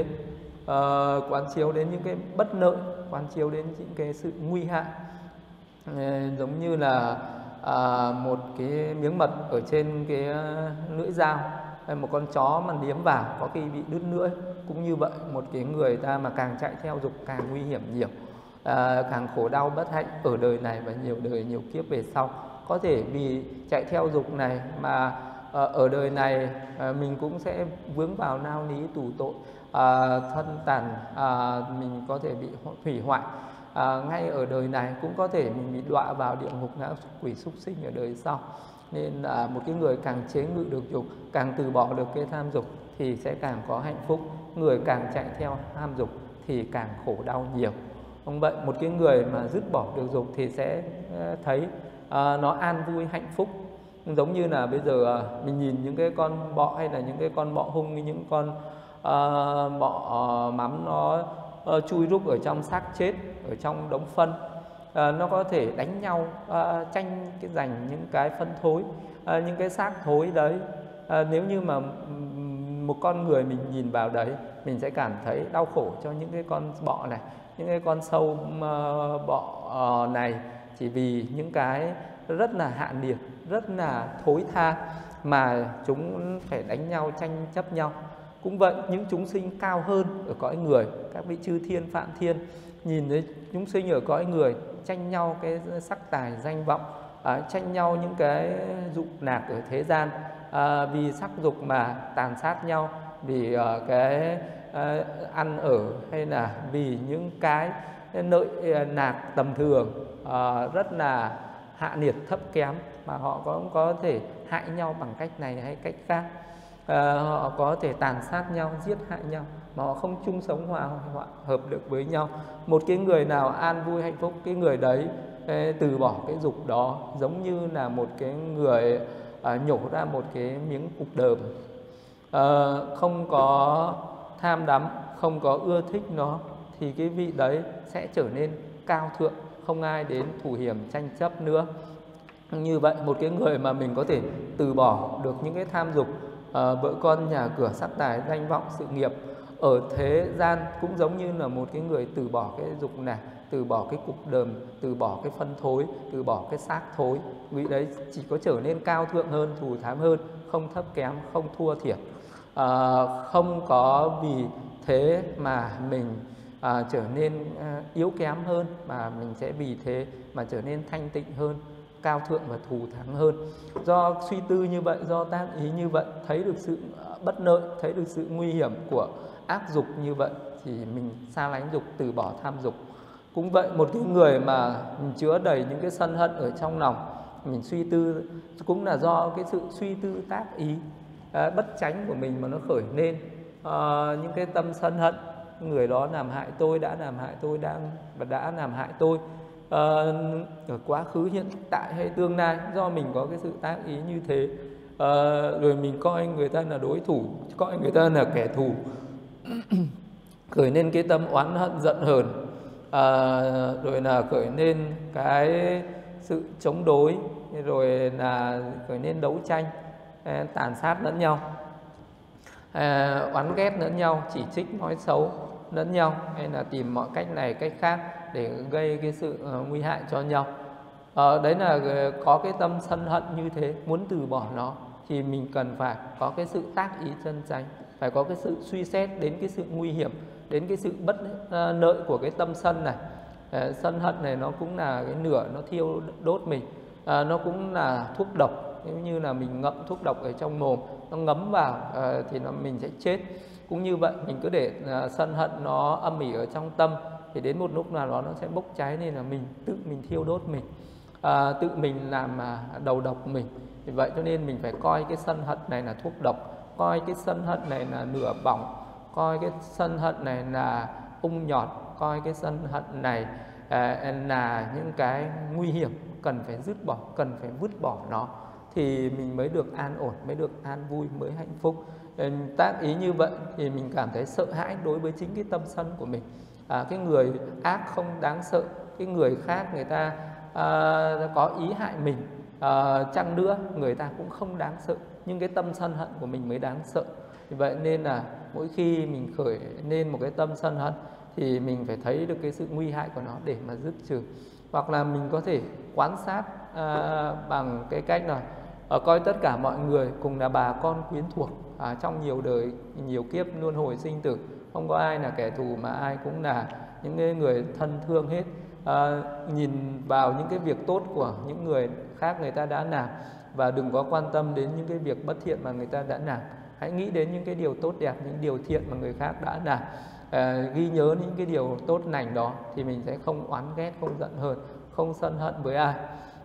uh, quán chiếu đến những cái bất lợi, quán chiếu đến những cái sự nguy hại. Uh, giống như là uh, một cái miếng mật ở trên cái uh, lưỡi dao, hay một con chó mà liếm vào có khi bị đứt lưỡi. Cũng như vậy, một cái người ta mà càng chạy theo dục càng nguy hiểm nhiều, à, càng khổ đau bất hạnh ở đời này và nhiều đời nhiều kiếp về sau. Có thể vì chạy theo dục này mà à, ở đời này à, mình cũng sẽ vướng vào nao lý tù tội, à, thân tàn, à, mình có thể bị hủy hoại. À, ngay ở đời này cũng có thể mình bị đọa vào địa ngục ngạ quỷ súc sinh ở đời sau. Nên là một cái người càng chế ngự được dục, càng từ bỏ được cái tham dục thì sẽ càng có hạnh phúc. Người càng chạy theo tham dục thì càng khổ đau nhiều. Không vậy, một cái người mà dứt bỏ được dục thì sẽ thấy uh, nó an vui hạnh phúc. Giống như là bây giờ uh, mình nhìn những cái con bọ, hay là những cái con bọ hung, những con uh, bọ uh, mắm nó uh, chui rúc ở trong xác chết, ở trong đống phân. Uh, nó có thể đánh nhau, uh, tranh cái giành những cái phân thối, uh, những cái xác thối đấy. Uh, nếu như mà một con người mình nhìn vào đấy, mình sẽ cảm thấy đau khổ cho những cái con bọ này, những cái con sâu uh, bọ uh, này, chỉ vì những cái rất là hạ nhiệt, rất là thối tha, mà chúng phải đánh nhau, tranh chấp nhau. Cũng vậy, những chúng sinh cao hơn ở cõi người, các vị chư thiên phạm thiên, nhìn thấy chúng sinh ở cõi người tranh nhau cái sắc tài danh vọng, à, tranh nhau những cái dục lạc ở thế gian, à, vì sắc dục mà tàn sát nhau, vì uh, cái uh, ăn ở, hay là vì những cái lợi lạc tầm thường, uh, rất là hạ nhiệt thấp kém, mà họ cũng có thể hại nhau bằng cách này hay cách khác. À, họ có thể tàn sát nhau, giết hại nhau, mà họ không chung sống hòa hợp được với nhau. Một cái người nào an vui hạnh phúc, cái người đấy ê, từ bỏ cái dục đó, giống như là một cái người à, nhổ ra một cái miếng cục đờm, à, không có tham đắm, không có ưa thích nó, thì cái vị đấy sẽ trở nên cao thượng, không ai đến thủ hiểm tranh chấp nữa. Như vậy, một cái người mà mình có thể từ bỏ được những cái tham dục, à, vợ con, nhà cửa, sắc tài, danh vọng, sự nghiệp ở thế gian, cũng giống như là một cái người từ bỏ cái dục này, từ bỏ cái cục đờm, từ bỏ cái phân thối, từ bỏ cái xác thối. Vị đấy chỉ có trở nên cao thượng hơn, thù thám hơn, không thấp kém, không thua thiệt, à, không có vì thế mà mình à, trở nên à, yếu kém hơn, mà mình sẽ vì thế mà trở nên thanh tịnh hơn, cao thượng và thù thắng hơn. Do suy tư như vậy, do tác ý như vậy, thấy được sự bất lợi, thấy được sự nguy hiểm của ác dục như vậy, thì mình xa lánh dục, từ bỏ tham dục. Cũng vậy, một cái người mà mình chứa đầy những cái sân hận ở trong lòng, mình suy tư cũng là do cái sự suy tư tác ý à, bất chánh của mình mà nó khởi lên à, những cái tâm sân hận. Người đó làm hại tôi, đã làm hại tôi, đang và đã làm hại tôi à, ở quá khứ, hiện tại hay tương lai, do mình có cái sự tác ý như thế. À, rồi mình coi người ta là đối thủ, coi người ta là kẻ thù, khởi nên cái tâm oán hận giận hờn, à, rồi là khởi nên cái sự chống đối, rồi là khởi nên đấu tranh, à, tàn sát lẫn nhau, à, oán ghét lẫn nhau, chỉ trích nói xấu lẫn nhau, hay là tìm mọi cách này cách khác để gây cái sự uh, nguy hại cho nhau. À, đấy là có cái tâm sân hận như thế, muốn từ bỏ nó thì mình cần phải có cái sự tác ý chân chánh, phải có cái sự suy xét đến cái sự nguy hiểm, đến cái sự bất lợi của cái tâm sân này. À, sân hận này nó cũng là cái nửa nó thiêu đốt mình, à, nó cũng là thuốc độc. Nếu như là mình ngậm thuốc độc ở trong mồm, nó ngấm vào à, thì nó mình sẽ chết. Cũng như vậy, mình cứ để à, sân hận nó âm ỉ ở trong tâm, thì đến một lúc nào đó nó sẽ bốc cháy, nên là mình tự mình thiêu đốt mình, à, tự mình làm à, đầu độc mình. Vì vậy cho nên mình phải coi cái sân hận này là thuốc độc, coi cái sân hận này là lửa bỏng, coi cái sân hận này là ung nhọt, coi cái sân hận này à, là những cái nguy hiểm, cần phải dứt bỏ, cần phải vứt bỏ nó, thì mình mới được an ổn, mới được an vui, mới hạnh phúc. Tác ý như vậy thì mình cảm thấy sợ hãi đối với chính cái tâm sân của mình. À, cái người ác không đáng sợ, cái người khác người ta à, có ý hại mình à, chăng nữa, người ta cũng không đáng sợ, nhưng cái tâm sân hận của mình mới đáng sợ. Vì vậy nên là mỗi khi mình khởi lên một cái tâm sân hận thì mình phải thấy được cái sự nguy hại của nó để mà dứt trừ. Hoặc là mình có thể quan sát à, bằng cái cách là à, coi tất cả mọi người cùng là bà con quyến thuộc à, trong nhiều đời, nhiều kiếp luân hồi sinh tử, không có ai là kẻ thù, mà ai cũng là những người thân thương hết. À, nhìn vào những cái việc tốt của những người khác người ta đã làm, và đừng có quan tâm đến những cái việc bất thiện mà người ta đã làm. Hãy nghĩ đến những cái điều tốt đẹp, những điều thiện mà người khác đã làm. À, ghi nhớ những cái điều tốt lành đó, thì mình sẽ không oán ghét, không giận hờn, không sân hận với ai.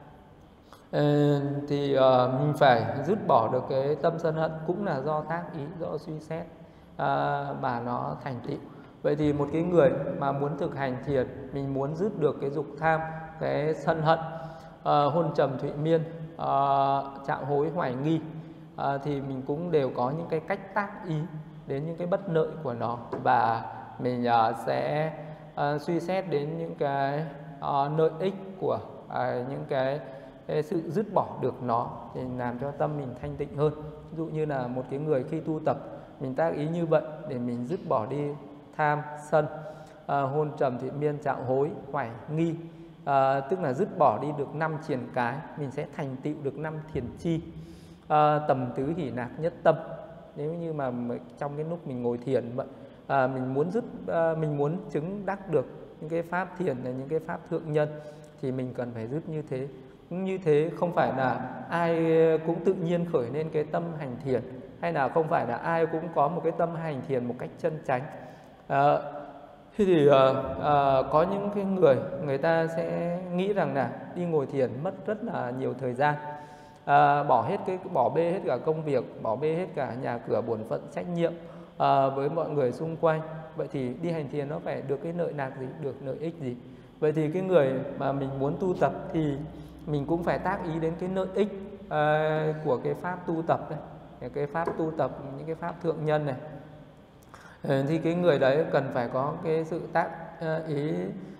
À, thì uh, mình phải dứt bỏ được cái tâm sân hận, cũng là do tác ý, do suy xét à, mà nó thành tựu. Vậy thì một cái người mà muốn thực hành thiền, mình muốn dứt được cái dục tham, cái sân hận, à, hôn trầm thụy miên, à, trạo hối hoài nghi, à, thì mình cũng đều có những cái cách tác ý đến những cái bất lợi của nó, và mình uh, sẽ uh, suy xét đến những cái uh, lợi ích của uh, những cái, cái sự dứt bỏ được nó, thì làm cho tâm mình thanh tịnh hơn. Ví dụ như là một cái người khi tu tập, mình tác ý như vậy để mình dứt bỏ đi tham, sân, uh, hôn trầm thụy miên, trạo hối, hoài nghi, à, tức là dứt bỏ đi được năm triền cái, mình sẽ thành tựu được năm thiền chi. à, Tầm tứ hỷ lạc nhất tâm. Nếu như mà trong cái lúc mình ngồi thiền à, mình muốn dứt à, mình muốn chứng đắc được những cái pháp thiền là những cái pháp thượng nhân thì mình cần phải dứt như thế. Như thế không phải là ai cũng tự nhiên khởi lên cái tâm hành thiền, hay là không phải là ai cũng có một cái tâm hành thiền một cách chân chánh. à, Thế thì à, à, có những cái người người ta sẽ nghĩ rằng là đi ngồi thiền mất rất là nhiều thời gian, à, bỏ hết cái bỏ bê hết cả công việc, bỏ bê hết cả nhà cửa bổn phận trách nhiệm à, với mọi người xung quanh. Vậy thì đi hành thiền nó phải được cái lợi lạc gì, được lợi ích gì? Vậy thì cái người mà mình muốn tu tập thì mình cũng phải tác ý đến cái lợi ích à, của cái pháp tu tập này, cái pháp tu tập, những cái pháp thượng nhân này. Thì cái người đấy cần phải có cái sự tác ý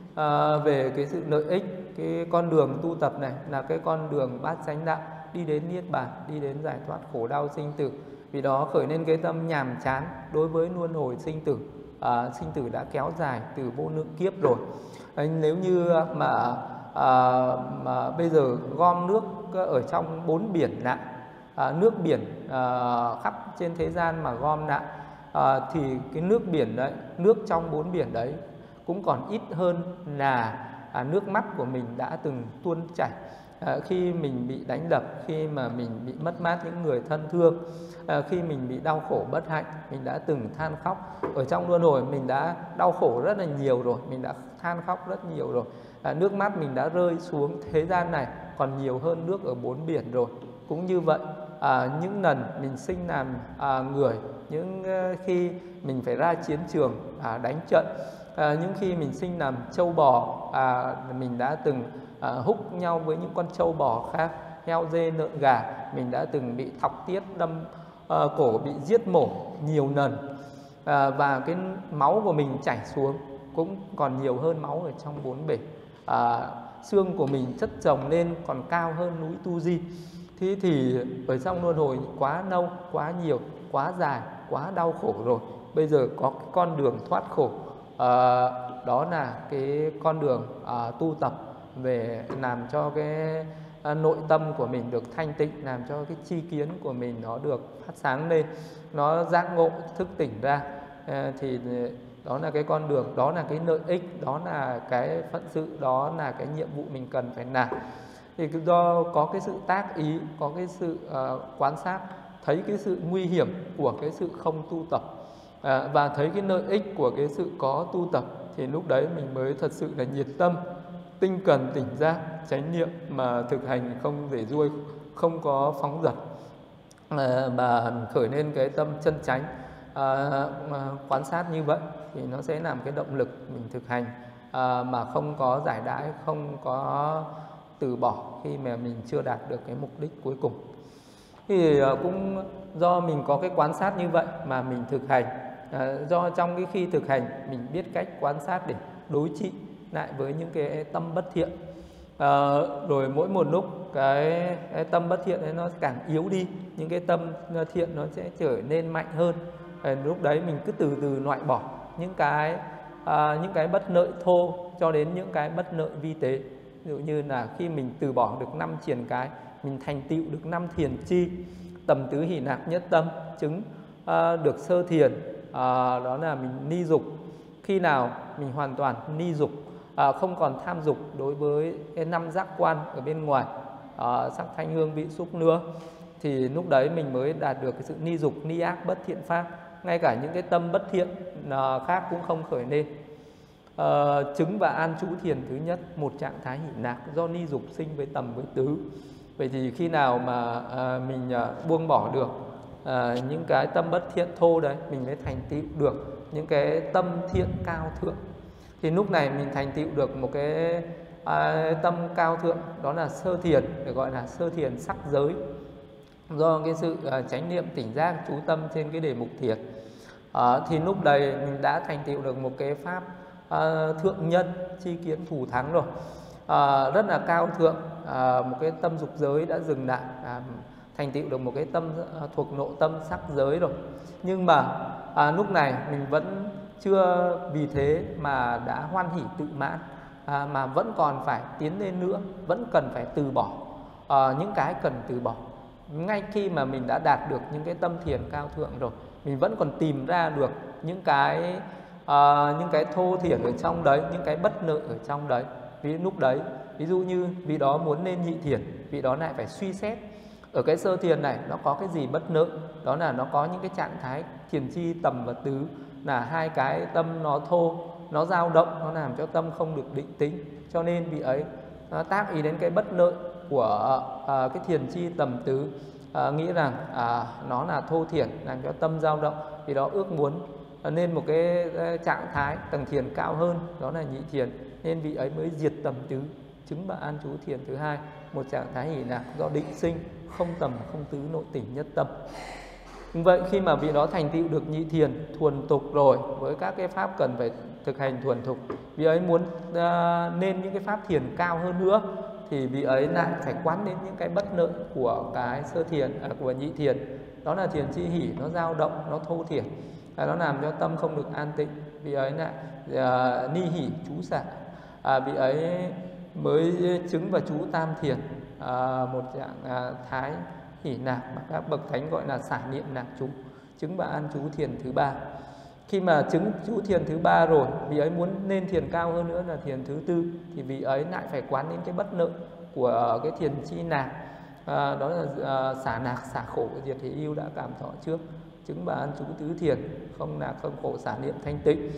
à, về cái sự lợi ích. Cái con đường tu tập này là cái con đường bát chánh đạo, đi đến niết bàn, đi đến giải thoát khổ đau sinh tử. Vì đó khởi lên cái tâm nhàm chán đối với luân hồi sinh tử. à, Sinh tử đã kéo dài từ vô lượng kiếp rồi. à, Nếu như mà, à, mà bây giờ gom nước ở trong bốn biển lại, à, nước biển à, khắp trên thế gian mà gom lại, À, thì cái nước biển đấy, nước trong bốn biển đấy cũng còn ít hơn là à, nước mắt của mình đã từng tuôn chảy à, khi mình bị đánh đập, khi mà mình bị mất mát những người thân thương, à, khi mình bị đau khổ bất hạnh, mình đã từng than khóc. Ở trong luân hồi mình đã đau khổ rất là nhiều rồi, mình đã than khóc rất nhiều rồi. à, Nước mắt mình đã rơi xuống thế gian này còn nhiều hơn nước ở bốn biển rồi. Cũng như vậy, à, những lần mình sinh làm à, người, những uh, khi mình phải ra chiến trường à, đánh trận, à, những khi mình sinh làm trâu bò, à, mình đã từng à, húc nhau với những con trâu bò khác, heo dê lợn gà, mình đã từng bị thọc tiết đâm à, cổ, bị giết mổ nhiều lần, à, và cái máu của mình chảy xuống cũng còn nhiều hơn máu ở trong bốn bể. à, Xương của mình chất chồng lên còn cao hơn núi Tu Di. Thế thì ở trong luân hồi quá lâu, quá nhiều, quá dài, quá đau khổ rồi. Bây giờ có cái con đường thoát khổ, à, đó là cái con đường à, tu tập về làm cho cái à, nội tâm của mình được thanh tịnh, làm cho cái tri kiến của mình nó được phát sáng lên, nó giác ngộ thức tỉnh ra. à, Thì đó là cái con đường, đó là cái lợi ích, đó là cái phận sự, đó là cái nhiệm vụ mình cần phải làm. Thì do có cái sự tác ý, có cái sự uh, quan sát, thấy cái sự nguy hiểm của cái sự không tu tập, à, và thấy cái lợi ích của cái sự có tu tập, thì lúc đấy mình mới thật sự là nhiệt tâm, tinh cần, tỉnh giác, chánh niệm mà thực hành không để ruôi, không có phóng dật, à, mà khởi lên cái tâm chân chánh. À, quan sát như vậy thì nó sẽ làm cái động lực mình thực hành, à, mà không có giải đãi, không có từ bỏ khi mà mình chưa đạt được cái mục đích cuối cùng. Thì cũng do mình có cái quan sát như vậy mà mình thực hành, à, do trong cái khi thực hành mình biết cách quan sát để đối trị lại với những cái tâm bất thiện, à, rồi mỗi một lúc cái, cái tâm bất thiện ấy nó càng yếu đi, những cái tâm thiện nó sẽ trở nên mạnh hơn. à, Lúc đấy mình cứ từ từ loại bỏ những cái à, những cái bất lợi thô cho đến những cái bất lợi vi tế. Ví dụ như là khi mình từ bỏ được năm triền cái, mình thành tựu được năm thiền chi, tầm tứ hỷ lạc nhất tâm, chứng à, được sơ thiền, à, đó là mình ni dục. Khi nào mình hoàn toàn ni dục, à, không còn tham dục đối với cái năm giác quan ở bên ngoài, à, sắc thanh hương vị xúc nữa, thì lúc đấy mình mới đạt được cái sự ni dục, ni ác bất thiện pháp. Ngay cả những cái tâm bất thiện à, khác cũng không khởi lên. Uh, chứng và an trú thiền thứ nhất, một trạng thái hỷ lạc do ni dục sinh với tầm với tứ. Vậy thì khi nào mà uh, mình uh, buông bỏ được uh, những cái tâm bất thiện thô đấy, mình mới thành tựu được những cái tâm thiện cao thượng. Thì lúc này mình thành tựu được một cái uh, tâm cao thượng, đó là sơ thiền, được gọi là sơ thiền sắc giới, do cái sự uh, chánh niệm tỉnh giác chú tâm trên cái đề mục thiền. uh, Thì lúc đây mình đã thành tựu được một cái pháp À, thượng nhân, chi kiến thủ thắng rồi, à, rất là cao thượng, à, một cái tâm dục giới đã dừng lại, à, thành tựu được một cái tâm à, thuộc nội tâm sắc giới rồi. Nhưng mà à, lúc này mình vẫn chưa vì thế mà đã hoan hỷ tự mãn, à, mà vẫn còn phải tiến lên nữa, vẫn cần phải từ bỏ à, những cái cần từ bỏ. Ngay khi mà mình đã đạt được những cái tâm thiền cao thượng rồi, mình vẫn còn tìm ra được những cái à, những cái thô thiển ở trong đấy, những cái bất nợ ở trong đấy. Vì lúc đấy, ví dụ như vị đó muốn lên nhị thiền, vị đó lại phải suy xét ở cái sơ thiền này nó có cái gì bất nợ. Đó là nó có những cái trạng thái thiền chi tầm và tứ, là hai cái tâm nó thô, nó dao động, nó làm cho tâm không được định tĩnh. Cho nên vị ấy à, tác ý đến cái bất nợ của à, cái thiền chi tầm tứ, à, nghĩ rằng à, nó là thô thiển, làm cho tâm dao động. Vì đó ước muốn nên một cái trạng thái tầng thiền cao hơn, đó là nhị thiền. Nên vị ấy mới diệt tầm tứ, chứng bà an trú thiền thứ hai, một trạng thái hỷ lạc do định sinh, không tầm không tứ, nội tỉnh nhất tâm. Vậy khi mà vị đó thành tựu được nhị thiền thuần tục rồi, với các cái pháp cần phải thực hành thuần thục, vị ấy muốn uh, nên những cái pháp thiền cao hơn nữa, thì vị ấy lại phải quán đến những cái bất nợ của cái sơ thiền, à, của nhị thiền. Đó là thiền chi hỷ, nó dao động, nó thô thiển, à, nó làm cho tâm không được an tịnh. Vị ấy lại uh, ni hỷ trú xả, à, vị ấy mới chứng và trú tam thiền, à, một dạng à, thái hỷ nạc mà các bậc thánh gọi là xả niệm nạc trú, chứng bà an trú thiền thứ ba. Khi mà chứng trú thiền thứ ba rồi, vị ấy muốn lên thiền cao hơn nữa là thiền thứ tư, thì vị ấy lại phải quán đến cái bất nợ của cái thiền chi nạc, à, đó là à, xả nạc xả khổ diệt hỷ ưu đã cảm thọ trước, chứng bà an trú tứ thiền, không nạc không khổ xả niệm thanh tịnh.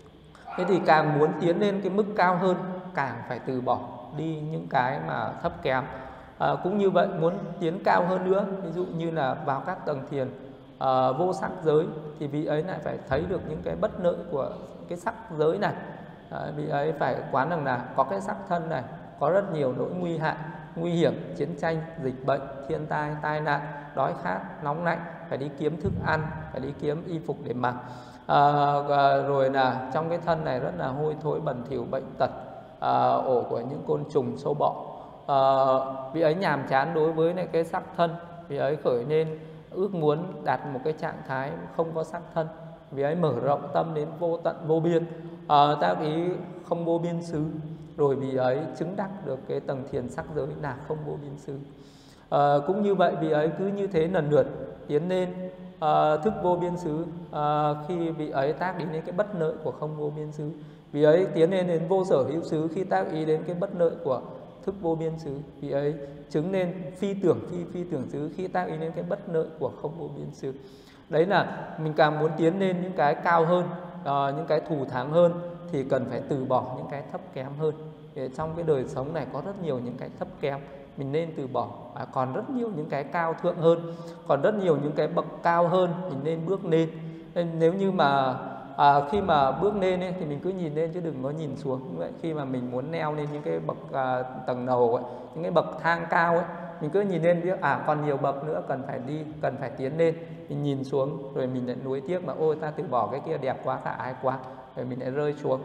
Thế thì càng muốn tiến lên cái mức cao hơn, càng phải từ bỏ đi những cái mà thấp kém. À, cũng như vậy, muốn tiến cao hơn nữa, ví dụ như là vào các tầng thiền à, vô sắc giới, thì vị ấy lại phải thấy được những cái bất nợ của cái sắc giới này. À, vị ấy phải quán rằng là có cái sắc thân này có rất nhiều nỗi nguy hại, nguy hiểm, chiến tranh, dịch bệnh, thiên tai, tai nạn, đói khát, nóng lạnh, phải đi kiếm thức ăn, phải đi kiếm y phục để mặc. À, rồi là trong cái thân này rất là hôi thối, bẩn thỉu, bệnh tật, à, ổ của những côn trùng, sâu bọ. À, vị ấy nhàm chán đối với này cái sắc thân, vị ấy khởi nên ước muốn đạt một cái trạng thái không có sắc thân. Vị ấy mở rộng tâm đến vô tận vô biên, à, tác ý không vô biên xứ, rồi vị ấy chứng đắc được cái tầng thiền sắc giới là không vô biên xứ. À, cũng như vậy, vị ấy cứ như thế lần lượt tiến lên à, thức vô biên xứ. À, khi vị ấy tác ý đến cái bất nợ của không vô biên xứ, vị ấy tiến lên đến vô sở hữu xứ. Khi tác ý đến cái bất nợ của thức vô biên xứ, vị ấy chứng nên phi tưởng phi phi tưởng xứ. Khi tác ý đến cái bất nợ của không vô biên xứ, đấy là mình càng muốn tiến lên những cái cao hơn, à, những cái thù thắng hơn, thì cần phải từ bỏ những cái thấp kém hơn. Để trong cái đời sống này có rất nhiều những cái thấp kém, mình nên từ bỏ. À, còn rất nhiều những cái cao thượng hơn, còn rất nhiều những cái bậc cao hơn mình nên bước lên. Nên nếu như mà à, khi mà bước lên ấy, thì mình cứ nhìn lên chứ đừng có nhìn xuống. Vậy khi mà mình muốn leo lên những cái bậc à, tầng đầu ấy, những cái bậc thang cao ấy, mình cứ nhìn lên biết à còn nhiều bậc nữa cần phải đi, cần phải tiến lên. Mình nhìn xuống rồi mình lại nuối tiếc mà ôi ta từ bỏ cái kia đẹp quá, khả ái quá, rồi mình lại rơi xuống.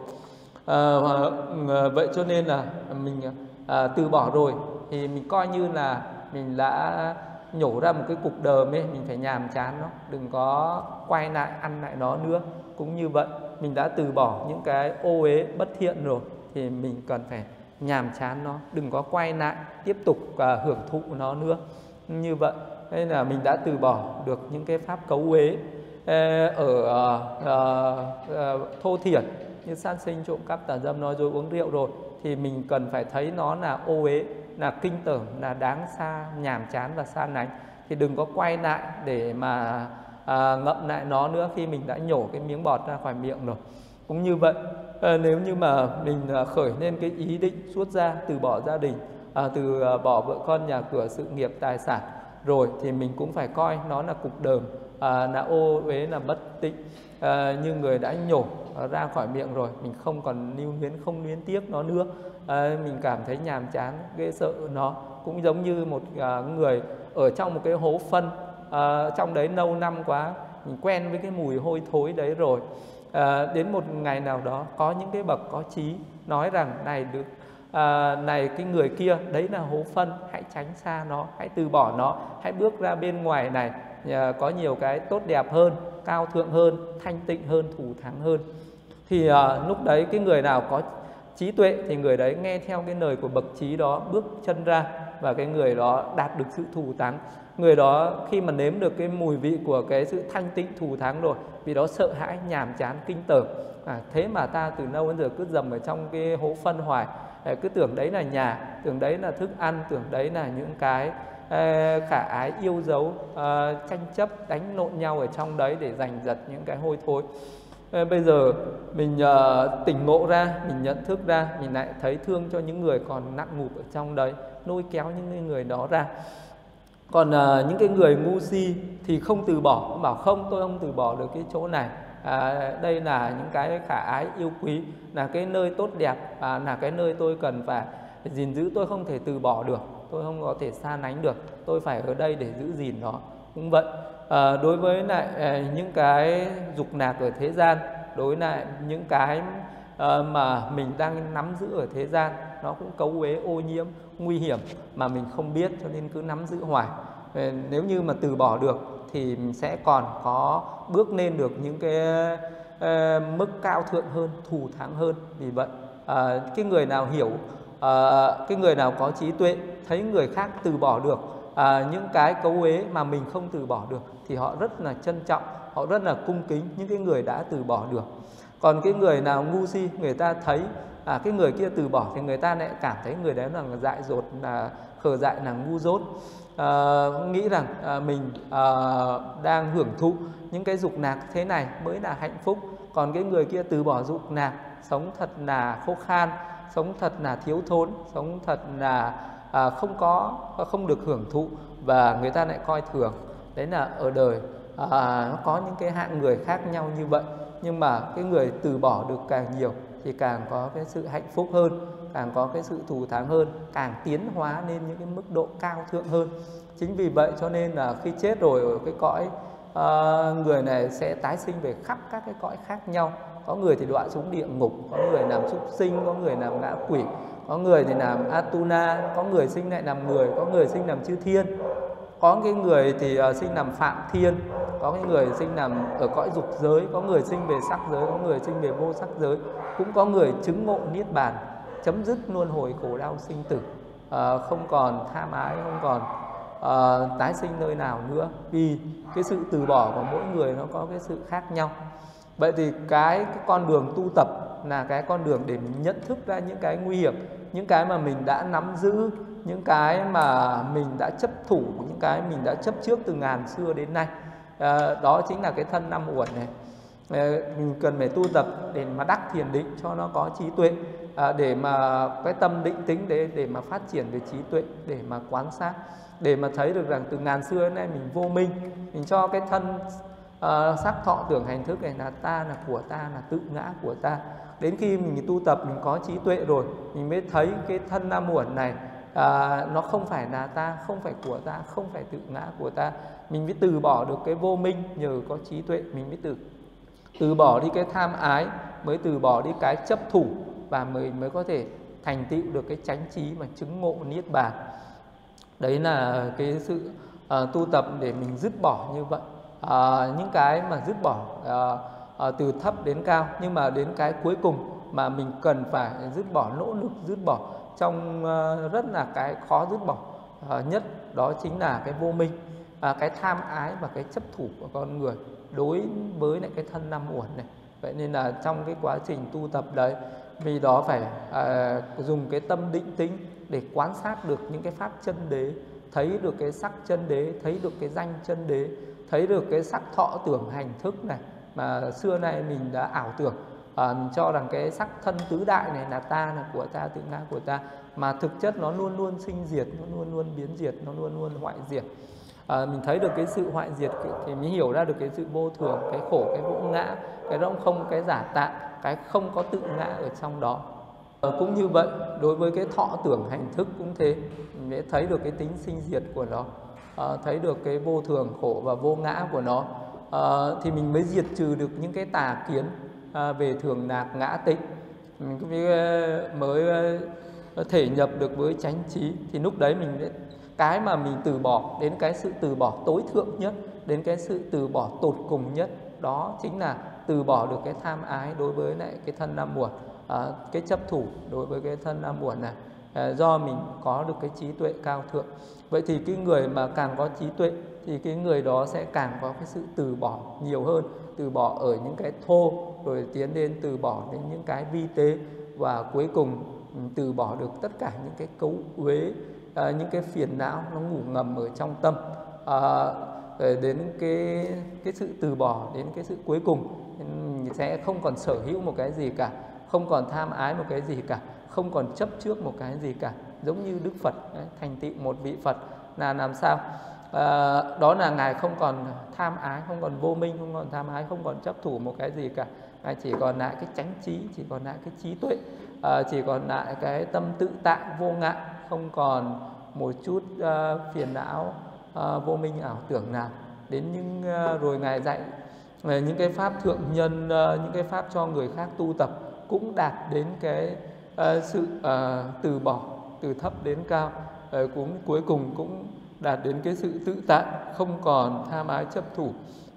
À, vậy cho nên là mình à, từ bỏ rồi thì mình coi như là mình đã nhổ ra một cái cục đờm ấy, mình phải nhàm chán nó, đừng có quay lại ăn lại nó nữa. Cũng như vậy, mình đã từ bỏ những cái ô uế bất thiện rồi thì mình cần phải nhàm chán nó, đừng có quay lại tiếp tục uh, hưởng thụ nó nữa. Như vậy nên là mình đã từ bỏ được những cái pháp cấu uế ở uh, uh, uh, thô thiển như sát sinh, trộm cắp, tà dâm, nói dối, uống rượu rồi, thì mình cần phải thấy nó là ô uế, là kinh tởm, là đáng xa, nhàm chán và xa lánh. Thì đừng có quay lại để mà à, ngậm lại nó nữa khi mình đã nhổ cái miếng bọt ra khỏi miệng rồi. Cũng như vậy, à, nếu như mà mình à, khởi lên cái ý định xuất gia, từ bỏ gia đình, à, từ à, bỏ vợ con, nhà cửa, sự nghiệp, tài sản rồi, thì mình cũng phải coi nó là cục đờm, à, là ô uế, là bất tịnh. À, như người đã nhổ ra khỏi miệng rồi, mình không còn lưu luyến, không luyến tiếc nó nữa. À, mình cảm thấy nhàm chán, ghê sợ nó. Cũng giống như một à, người ở trong một cái hố phân, à, trong đấy lâu năm quá, mình quen với cái mùi hôi thối đấy rồi. À, đến một ngày nào đó có những cái bậc có trí nói rằng này được à, này cái người kia, đấy là hố phân, hãy tránh xa nó, hãy từ bỏ nó, hãy bước ra bên ngoài này, à, có nhiều cái tốt đẹp hơn, cao thượng hơn, thanh tịnh hơn, thù thắng hơn. Thì à, lúc đấy cái người nào có trí tuệ thì người đấy nghe theo cái lời của bậc trí đó bước chân ra, và cái người đó đạt được sự thù thắng. Người đó khi mà nếm được cái mùi vị của cái sự thanh tịnh thù thắng rồi, vì đó sợ hãi, nhàm chán, kinh tởm. À, thế mà ta từ lâu đến giờ cứ dầm ở trong cái hố phân hoài, à, cứ tưởng đấy là nhà, tưởng đấy là thức ăn, tưởng đấy là những cái à, khả ái yêu dấu, à, tranh chấp, đánh lộn nhau ở trong đấy để giành giật những cái hôi thối. À, bây giờ mình uh, tỉnh ngộ ra, mình nhận thức ra, mình lại thấy thương cho những người còn nặng ngụp ở trong đấy, lôi kéo những người đó ra. Còn uh, những cái người ngu si thì không từ bỏ, bảo không, tôi không từ bỏ được cái chỗ này. À, đây là những cái khả ái yêu quý, là cái nơi tốt đẹp, à, là cái nơi tôi cần phải gìn giữ, tôi không thể từ bỏ được, tôi không có thể xa lánh được, tôi phải ở đây để giữ gìn nó. Cũng vậy, à, đối với lại à, những cái dục lạc ở thế gian, đối lại những cái à, mà mình đang nắm giữ ở thế gian, nó cũng cấu uế, ô nhiễm, nguy hiểm mà mình không biết, cho nên cứ nắm giữ hoài. À, nếu như mà từ bỏ được thì mình sẽ còn có bước lên được những cái uh, mức cao thượng hơn, thù thắng hơn. Vì vậy uh, cái người nào hiểu, uh, cái người nào có trí tuệ, thấy người khác từ bỏ được uh, những cái cấu uế mà mình không từ bỏ được, thì họ rất là trân trọng, họ rất là cung kính những cái người đã từ bỏ được. Còn cái người nào ngu si, người ta thấy à, cái người kia từ bỏ thì người ta lại cảm thấy người đấy là dại dột, là khờ dại, là ngu dốt. À, nghĩ rằng à, mình à, đang hưởng thụ những cái dục lạc thế này mới là hạnh phúc, còn cái người kia từ bỏ dục lạc, sống thật là khô khan, sống thật là thiếu thốn, sống thật là à, không có không được hưởng thụ, và người ta lại coi thường. Đấy là ở đời à, nó có những cái hạng người khác nhau như vậy, nhưng mà cái người từ bỏ được càng nhiều thì càng có cái sự hạnh phúc hơn, càng có cái sự thù thắng hơn, càng tiến hóa lên những cái mức độ cao thượng hơn. Chính vì vậy cho nên là khi chết rồi ở cái cõi uh, người này sẽ tái sinh về khắp các cái cõi khác nhau. Có người thì đọa xuống địa ngục, có người làm súc sinh, có người làm ngã quỷ, có người thì làm Atuna, có người sinh lại làm người, có người sinh làm chư thiên, có cái người thì uh, sinh làm phạm thiên, có cái người sinh làm ở cõi dục giới, có người sinh về sắc giới, có người sinh về vô sắc giới, cũng có người chứng ngộ niết bàn, chấm dứt luân hồi khổ đau sinh tử, à, không còn tham ái, không còn à, tái sinh nơi nào nữa. Vì cái sự từ bỏ của mỗi người nó có cái sự khác nhau. Vậy thì cái, cái con đường tu tập là cái con đường để mình nhận thức ra những cái nguy hiểm, những cái mà mình đã nắm giữ, những cái mà mình đã chấp thủ, những cái mình đã chấp trước từ ngàn xưa đến nay. À, đó chính là cái thân năm uẩn này. À, mình cần phải tu tập để mà đắc thiền định cho nó có trí tuệ, à, để mà cái tâm định tính để để mà phát triển về trí tuệ, để mà quan sát, để mà thấy được rằng từ ngàn xưa đến nay mình vô minh, mình cho cái thân uh, sắc thọ tưởng hành thức này là ta, là của ta, là tự ngã của ta. Đến khi mình tu tập, mình có trí tuệ rồi, mình mới thấy cái thân năm uẩn này à, nó không phải là ta, không phải của ta, không phải tự ngã của ta. Mình mới từ bỏ được cái vô minh, nhờ có trí tuệ mình mới từ từ bỏ đi cái tham ái, mới từ bỏ đi cái chấp thủ, và mới mới có thể thành tựu được cái chánh trí mà chứng ngộ niết bàn. Đấy là cái sự uh, tu tập để mình dứt bỏ như vậy. Uh, những cái mà dứt bỏ uh, uh, từ thấp đến cao, nhưng mà đến cái cuối cùng mà mình cần phải dứt bỏ, nỗ lực dứt bỏ trong uh, rất là cái khó dứt bỏ uh, nhất, đó chính là cái vô minh, uh, cái tham ái và cái chấp thủ của con người đối với lại cái thân năm uẩn này. Vậy nên là trong cái quá trình tu tập đấy, vì đó phải à, dùng cái tâm định tĩnh để quan sát được những cái pháp chân đế, thấy được cái sắc chân đế, thấy được cái danh chân đế, thấy được cái sắc thọ tưởng hành thức này mà xưa nay mình đã ảo tưởng, à, mình cho rằng cái sắc thân tứ đại này là ta, là của ta, tự ngã của ta, mà thực chất nó luôn luôn sinh diệt, nó luôn luôn biến diệt, nó luôn luôn hoại diệt. À, mình thấy được cái sự hoại diệt thì mới hiểu ra được cái sự vô thường, cái khổ, cái vô ngã, cái rỗng không, cái giả tạm, cái không có tự ngã ở trong đó. À, cũng như vậy, đối với cái thọ tưởng hành thức cũng thế, mình mới thấy được cái tính sinh diệt của nó, à, thấy được cái vô thường, khổ và vô ngã của nó, à, thì mình mới diệt trừ được những cái tà kiến à, về thường lạc ngã tịnh, mình mới thể nhập được với chánh trí. Thì lúc đấy mình mới cái mà mình từ bỏ, đến cái sự từ bỏ tối thượng nhất, đến cái sự từ bỏ tột cùng nhất, đó chính là từ bỏ được cái tham ái đối với lại cái thân năm uẩn, à, cái chấp thủ đối với cái thân ám uẩn này, à, do mình có được cái trí tuệ cao thượng. Vậy thì cái người mà càng có trí tuệ thì cái người đó sẽ càng có cái sự từ bỏ nhiều hơn, từ bỏ ở những cái thô, rồi tiến đến từ bỏ đến những cái vi tế, và cuối cùng từ bỏ được tất cả những cái cấu uế, à, những cái phiền não nó ngủ ngầm ở trong tâm, à, đến cái cái sự từ bỏ, đến cái sự cuối cùng sẽ không còn sở hữu một cái gì cả, không còn tham ái một cái gì cả, không còn chấp trước một cái gì cả. Giống như Đức Phật đấy, thành tựu một vị Phật là làm sao? À, đó là Ngài không còn tham ái, không còn vô minh, không còn tham ái, không còn chấp thủ một cái gì cả. Ngài chỉ còn lại cái chánh trí, chỉ còn lại cái trí tuệ, à, chỉ còn lại cái tâm tự tại vô ngại, không còn một chút uh, phiền não, uh, vô minh ảo tưởng nào. Đến những uh, rồi Ngài dạy về những cái pháp thượng nhân, uh, những cái pháp cho người khác tu tập cũng đạt đến cái uh, sự uh, từ bỏ từ thấp đến cao, uh, cũng cuối cùng cũng đạt đến cái sự tự tại, không còn tham ái chấp thủ,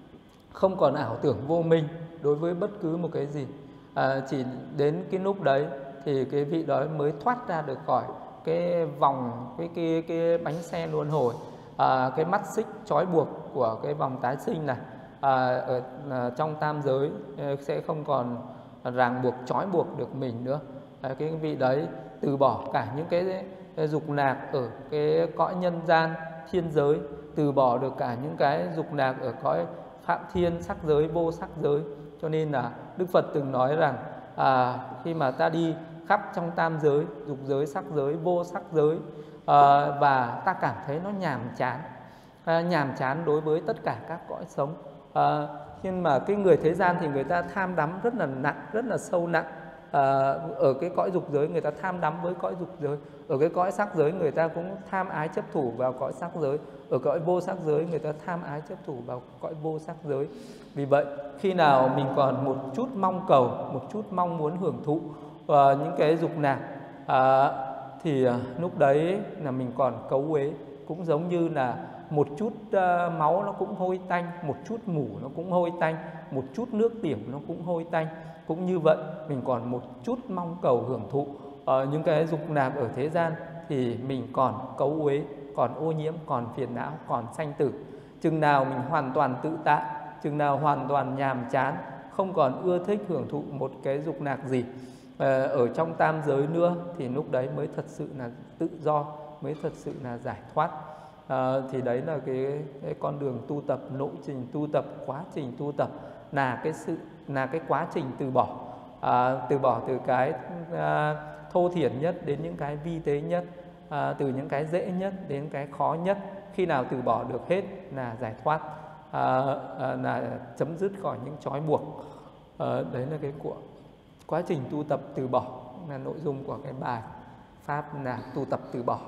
không còn ảo tưởng vô minh đối với bất cứ một cái gì. À, chỉ đến cái lúc đấy thì cái vị đó mới thoát ra được khỏi cái vòng, cái cái cái bánh xe luân hồi, à, cái mắt xích trói buộc của cái vòng tái sinh này, à, ở à, trong tam giới sẽ không còn ràng buộc trói buộc được mình nữa. À, cái vị đấy từ bỏ cả những cái, cái dục lạc ở cái cõi nhân gian thiên giới, từ bỏ được cả những cái dục lạc ở cõi phạm thiên sắc giới, vô sắc giới. Cho nên là Đức Phật từng nói rằng à, khi mà ta đi khắp trong tam giới, dục giới, sắc giới, vô sắc giới, à, và ta cảm thấy nó nhàm chán, à, nhàm chán đối với tất cả các cõi sống. À, nhưng mà cái người thế gian thì người ta tham đắm rất là nặng, rất là sâu nặng. À, ở cái cõi dục giới người ta tham đắm với cõi dục giới, ở cái cõi sắc giới người ta cũng tham ái chấp thủ vào cõi sắc giới, ở cõi vô sắc giới người ta tham ái chấp thủ vào cõi vô sắc giới. Vì vậy khi nào mình còn một chút mong cầu, một chút mong muốn hưởng thụ uh, những cái dục lạc, uh, thì uh, lúc đấy là mình còn cấu uế. Cũng giống như là một chút uh, máu nó cũng hôi tanh, một chút mủ nó cũng hôi tanh, một chút nước tiểu nó cũng hôi tanh. Cũng như vậy, mình còn một chút mong cầu hưởng thụ uh, những cái dục lạc ở thế gian thì mình còn cấu uế, còn ô nhiễm, còn phiền não, còn sanh tử. Chừng nào mình hoàn toàn tự tại, chừng nào hoàn toàn nhàm chán, không còn ưa thích hưởng thụ một cái dục lạc gì uh, ở trong tam giới nữa, thì lúc đấy mới thật sự là tự do, mới thật sự là giải thoát. Uh, thì đấy là cái, cái con đường tu tập, lộ trình tu tập, quá trình tu tập là cái sự là cái quá trình từ bỏ, à, từ bỏ từ cái à, thô thiển nhất đến những cái vi tế nhất, à, từ những cái dễ nhất đến cái khó nhất. Khi nào từ bỏ được hết là giải thoát, à, à, là chấm dứt khỏi những trói buộc. À, đấy là cái của quá trình tu tập từ bỏ, là nội dung của cái bài pháp là tu tập từ bỏ.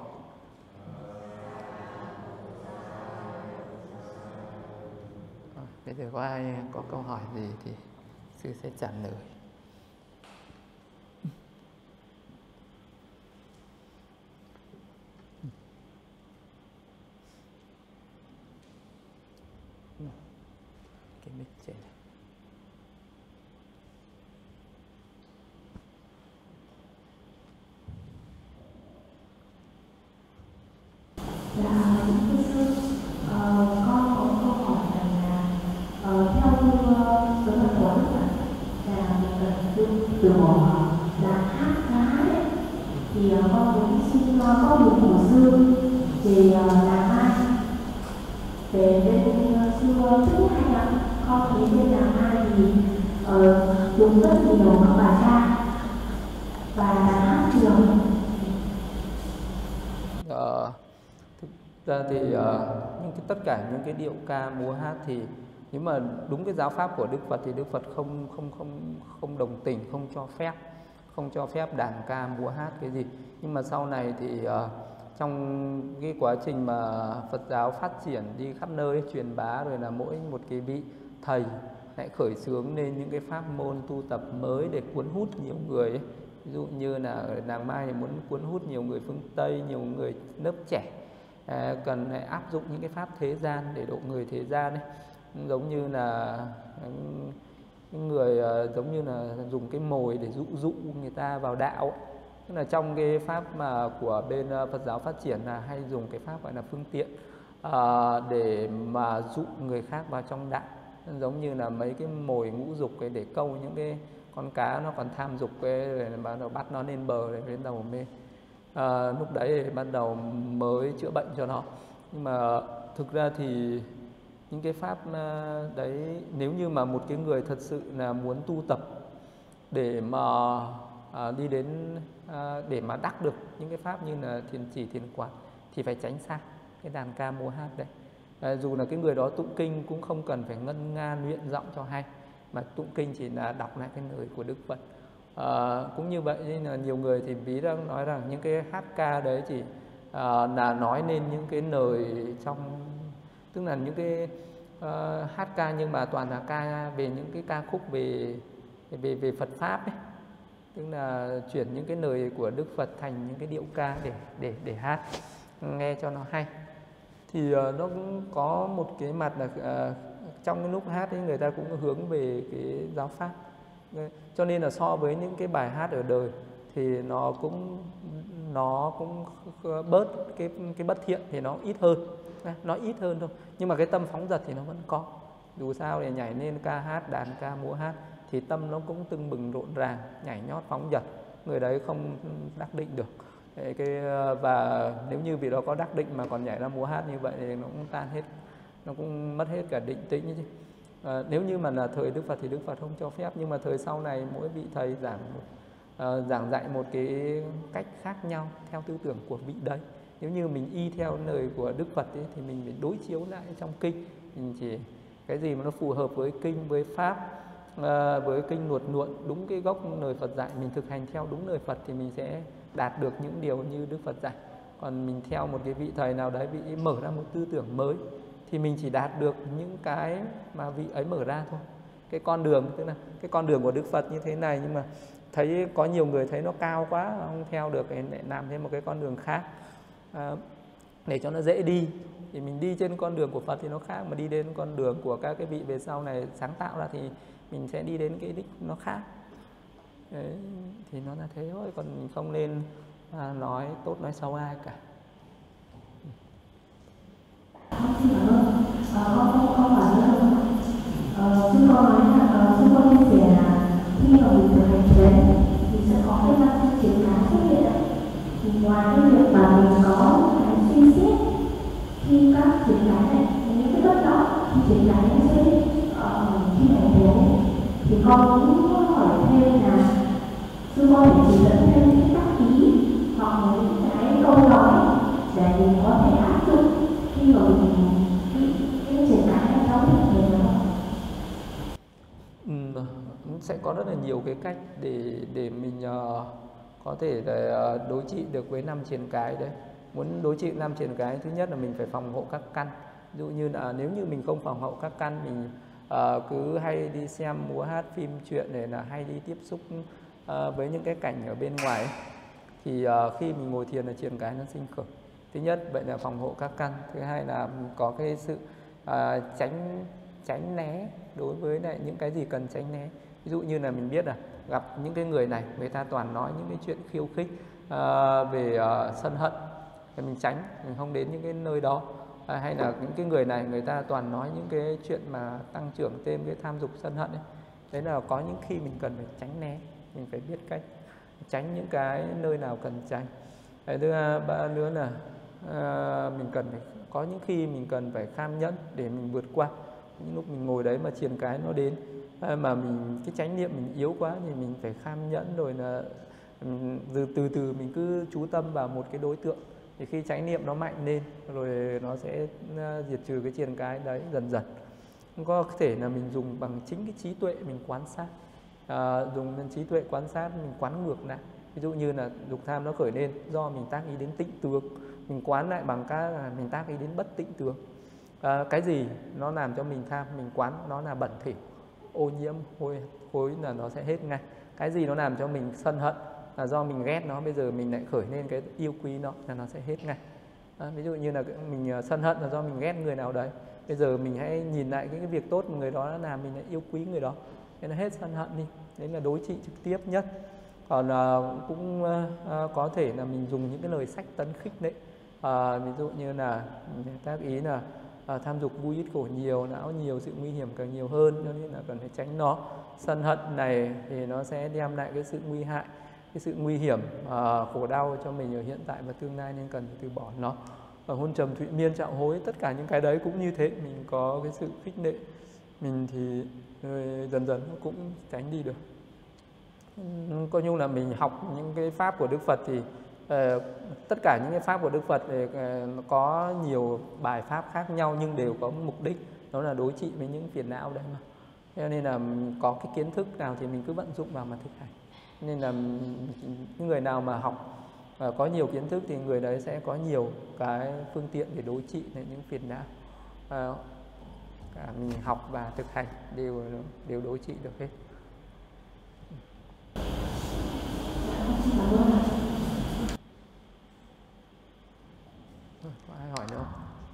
Bây giờ có ai có câu hỏi gì thì sư sẽ trả lời. Cái mic trên này. Dạ, thưa sư, ờ, con có câu hỏi rằng là ờ, theo giới tập quán là mình cần từ từ bỏ là hát cá đấy, thì uh, con muốn xin uh, có một bổ sư về uh, làm ai, về bên uh, sư thứ hai là con thấy bên làm ai thì uh, dùng rất nhiều các bài ca và hát nhiều. Ờ, thực ra thì uh, những cái, tất cả những cái điệu ca múa hát thì nếu mà đúng cái giáo pháp của Đức Phật thì Đức Phật không không không không đồng tình, không cho phép, không cho phép đàn ca múa hát cái gì. Nhưng mà sau này thì uh, trong cái quá trình mà Phật giáo phát triển đi khắp nơi truyền bá, rồi là mỗi một cái vị thầy lại khởi xướng lên những cái pháp môn tu tập mới để cuốn hút nhiều người ấy. Ví dụ như là ở Làng Mai thì muốn cuốn hút nhiều người phương Tây, nhiều người lớp trẻ, à, cần phải áp dụng những cái pháp thế gian để độ người thế gian ấy. Giống như là những người giống như là dùng cái mồi để dụ dụ người ta vào đạo. Tức là trong cái pháp mà của bên Phật giáo phát triển là hay dùng cái pháp gọi là phương tiện uh, để mà dụ người khác vào trong đạo, giống như là mấy cái mồi ngũ dục cái để câu những cái con cá nó còn tham dục cái để bắt đầu bắt nó lên bờ để đến đầu mê. À, lúc đấy thì bắt đầu mới chữa bệnh cho nó. Nhưng mà thực ra thì những cái pháp đấy, nếu như mà một cái người thật sự là muốn tu tập để mà à, đi đến à, để mà đắc được những cái pháp như là thiền chỉ, thiền quán thì phải tránh xa cái đàn ca múa hát đấy. À, dù là cái người đó tụng kinh cũng không cần phải ngân nga luyện giọng cho hay, mà tụng kinh chỉ là đọc lại cái lời của Đức Phật. À, cũng như vậy nên là nhiều người thì ví ra nói rằng những cái hát ca đấy chỉ à, là nói lên những cái lời trong, tức là những cái uh, hát ca nhưng mà toàn là ca về những cái ca khúc về về về Phật pháp ấy, tức là chuyển những cái lời của Đức Phật thành những cái điệu ca để để để hát nghe cho nó hay. Thì uh, nó cũng có một cái mặt là uh, trong cái lúc hát ấy người ta cũng hướng về cái giáo pháp, cho nên là so với những cái bài hát ở đời thì nó cũng nó cũng bớt cái cái bất thiện thì nó ít hơn, nó ít hơn thôi, nhưng mà cái tâm phóng dật thì nó vẫn có. Dù sao thì nhảy lên ca hát, đàn ca múa hát thì tâm nó cũng tưng bừng rộn ràng, nhảy nhót phóng dật, người đấy không đắc định được. Đấy, cái và nếu như vì đó có đắc định mà còn nhảy ra múa hát như vậy thì nó cũng tan hết, nó cũng mất hết cả định tĩnh chứ. À, nếu như mà là thời Đức Phật thì Đức Phật không cho phép, nhưng mà thời sau này mỗi vị thầy giảng uh, giảng dạy một cái cách khác nhau theo tư tưởng của vị đấy. Nếu như mình y theo lời của Đức Phật ấy, thì mình phải đối chiếu lại trong kinh, mình chỉ cái gì mà nó phù hợp với kinh, với pháp, uh, với kinh luật luận đúng cái gốc lời Phật dạy, mình thực hành theo đúng lời Phật thì mình sẽ đạt được những điều như Đức Phật dạy. Còn mình theo một cái vị thầy nào đấy, vị mở ra một tư tưởng mới thì mình chỉ đạt được những cái mà vị ấy mở ra thôi. Cái con đường, tức là cái con đường của Đức Phật như thế này, nhưng mà thấy có nhiều người thấy nó cao quá không theo được, lại làm thêm một cái con đường khác à, để cho nó dễ đi. Thì mình đi trên con đường của Phật thì nó khác, mà đi đến con đường của các cái vị về sau này sáng tạo ra thì mình sẽ đi đến cái đích nó khác. Đấy, thì nó là thế thôi, còn mình không nên à, nói tốt nói xấu ai cả. Xin cảm ơn. Con không không hỏi nữa. Sư con nói là sư con chia sẻ là khi mà mình thực hành thiền thì sẽ có cái năng lượng triển khai xuất hiện. Thì ngoài cái việc mà mình có cái suy xét khi các triển khai này, những cái đất đó thì triển khai nó sẽ khi hành thiền thì con cũng hỏi thêm là sư con phải chỉ dẫn thêm những tác ý hoặc là những cái câu nói để mình có thể áp dụng khi mà mình cái triển khai trong thực hành đó. Ừ, sẽ có rất là nhiều cái cách để để mình uh, có thể để, uh, đối trị được với năm triền cái đấy. Muốn đối trị năm triền cái, thứ nhất là mình phải phòng hộ các căn. Ví dụ như là nếu như mình không phòng hộ các căn, mình uh, cứ hay đi xem múa hát phim truyện để là hay đi tiếp xúc uh, với những cái cảnh ở bên ngoài ấy, thì uh, khi mình ngồi thiền là triền cái nó sinh khởi. Thứ nhất vậy là phòng hộ các căn, thứ hai là có cái sự uh, tránh tránh né đối với lại những cái gì cần tránh né. Ví dụ như là mình biết là gặp những cái người này, người ta toàn nói những cái chuyện khiêu khích uh, về uh, sân hận, thì mình tránh, mình không đến những cái nơi đó. À, hay là những cái người này người ta toàn nói những cái chuyện mà tăng trưởng thêm cái tham dục sân hận ấy. Đấy là có những khi mình cần phải tránh né, mình phải biết cách tránh những cái nơi nào cần tránh. Cái thứ ba nữa là à, mình cần phải có những khi mình cần phải kham nhẫn để mình vượt qua. Những lúc mình ngồi đấy mà triền cái nó đến à, mà mình cái chánh niệm mình yếu quá thì mình phải kham nhẫn, rồi là từ từ từ mình cứ chú tâm vào một cái đối tượng, thì khi chánh niệm nó mạnh lên rồi nó sẽ diệt trừ cái triền cái đấy dần dần. Có thể là mình dùng bằng chính cái trí tuệ mình quan sát, à, dùng trí tuệ quan sát mình quán ngược lại. Ví dụ như là dục tham nó khởi lên do mình tác ý đến tịnh tướng, mình quán lại bằng cái là mình tác ý đến bất tịnh tướng. À, cái gì nó làm cho mình tham, mình quán nó là bẩn thỉu, ô nhiễm, hôi khối là nó sẽ hết ngay. Cái gì nó làm cho mình sân hận là do mình ghét nó, bây giờ mình lại khởi lên cái yêu quý nó là nó sẽ hết ngay. À, ví dụ như là mình sân hận là do mình ghét người nào đấy, bây giờ mình hãy nhìn lại cái, cái việc tốt mà người đó đã làm, mình lại yêu quý người đó, thế là hết sân hận đi. Đấy là đối trị trực tiếp nhất. Còn uh, cũng uh, có thể là mình dùng những cái lời sách tấn khích đấy, uh, ví dụ như là tác ý là uh, tham dục vui ít khổ nhiều, não nhiều, sự nguy hiểm càng nhiều hơn, cho nên là cần phải tránh nó. Sân hận này thì nó sẽ đem lại cái sự nguy hại, cái sự nguy hiểm, uh, khổ đau cho mình ở hiện tại và tương lai, nên cần phải từ bỏ nó. Và hôn trầm, thụy miên, trạo hối, tất cả những cái đấy cũng như thế. Mình có cái sự khích lệ mình thì dần dần nó cũng tránh đi được. Coi như là mình học những cái pháp của Đức Phật thì uh, tất cả những cái pháp của Đức Phật thì uh, có nhiều bài pháp khác nhau nhưng đều có mục đích, đó là đối trị với những phiền não đấy mà. Cho nên là có cái kiến thức nào thì mình cứ vận dụng vào mà thực hành. Nên là những người nào mà học uh, có nhiều kiến thức thì người đấy sẽ có nhiều cái phương tiện để đối trị với những phiền não. Uh, cả mình học và thực hành đều đều đối trị được hết. Có ai hỏi nữa không?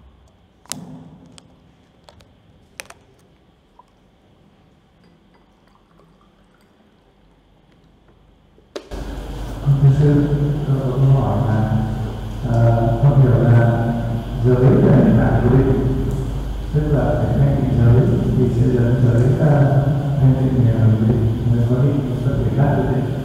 Thưa sư, tôi có câu hỏi là con hiểu là giới là nền tảng của định, tức là phải thanh tịnh giới thì sẽ dẫn tới thanh tịnh định mới có định có thể đạt được định.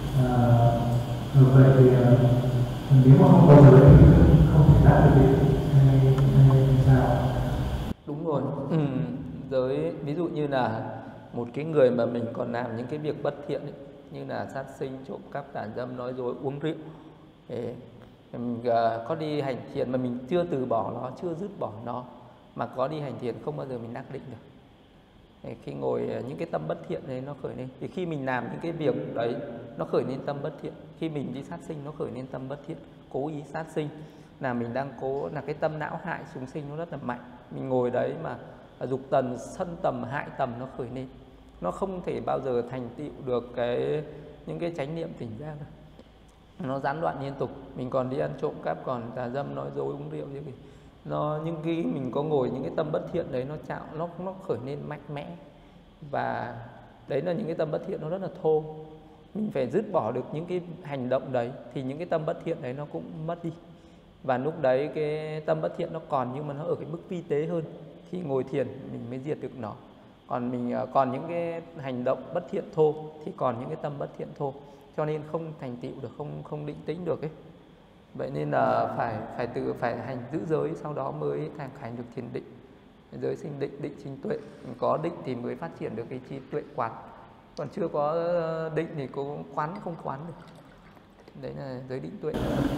Ngược vậy thì nếu mà không có giới thì không thể đạt được định hay, hay sao? Đúng rồi. Ừ. Giới ví dụ như là một cái người mà mình còn làm những cái việc bất thiện ấy, như là sát sinh, trộm cắp, tà dâm, nói dối, uống rượu, để mình uh, có đi hành thiền mà mình chưa từ bỏ nó, chưa dứt bỏ nó, mà có đi hành thiền không bao giờ mình đắc định được. Để khi ngồi những cái tâm bất thiện đấy nó khởi lên, thì khi mình làm những cái việc đấy nó khởi lên tâm bất thiện. Khi mình đi sát sinh nó khởi lên tâm bất thiện, cố ý sát sinh là mình đang cố, là cái tâm não hại chúng sinh nó rất là mạnh. Mình ngồi đấy mà dục tần, sân tầm, hại tầm nó khởi lên, nó không thể bao giờ thành tựu được cái những cái chánh niệm tỉnh giác đâu. Nó gián đoạn liên tục. Mình còn đi ăn trộm cắp, còn tà dâm, nói dối, uống rượu như vậy. Nó những cái mình có ngồi những cái tâm bất thiện đấy nó chạo nó nó khởi lên mạnh mẽ, và đấy là những cái tâm bất thiện nó rất là thô. Mình phải dứt bỏ được những cái hành động đấy thì những cái tâm bất thiện đấy nó cũng mất đi, và lúc đấy cái tâm bất thiện nó còn nhưng mà nó ở cái mức vi tế hơn, khi ngồi thiền mình mới diệt được nó. Còn mình còn những cái hành động bất thiện thô thì còn những cái tâm bất thiện thô, cho nên không thành tựu được, không không định tĩnh được ấy. Vậy nên là phải phải tự phải hành giữ giới, sau đó mới thành hành được thiền định. Giới sinh định, định sinh tuệ. Mình có định thì mới phát triển được cái trí tuệ quán. Còn chưa có định thì cũng quán không quán được. Đấy là giới định tuệ.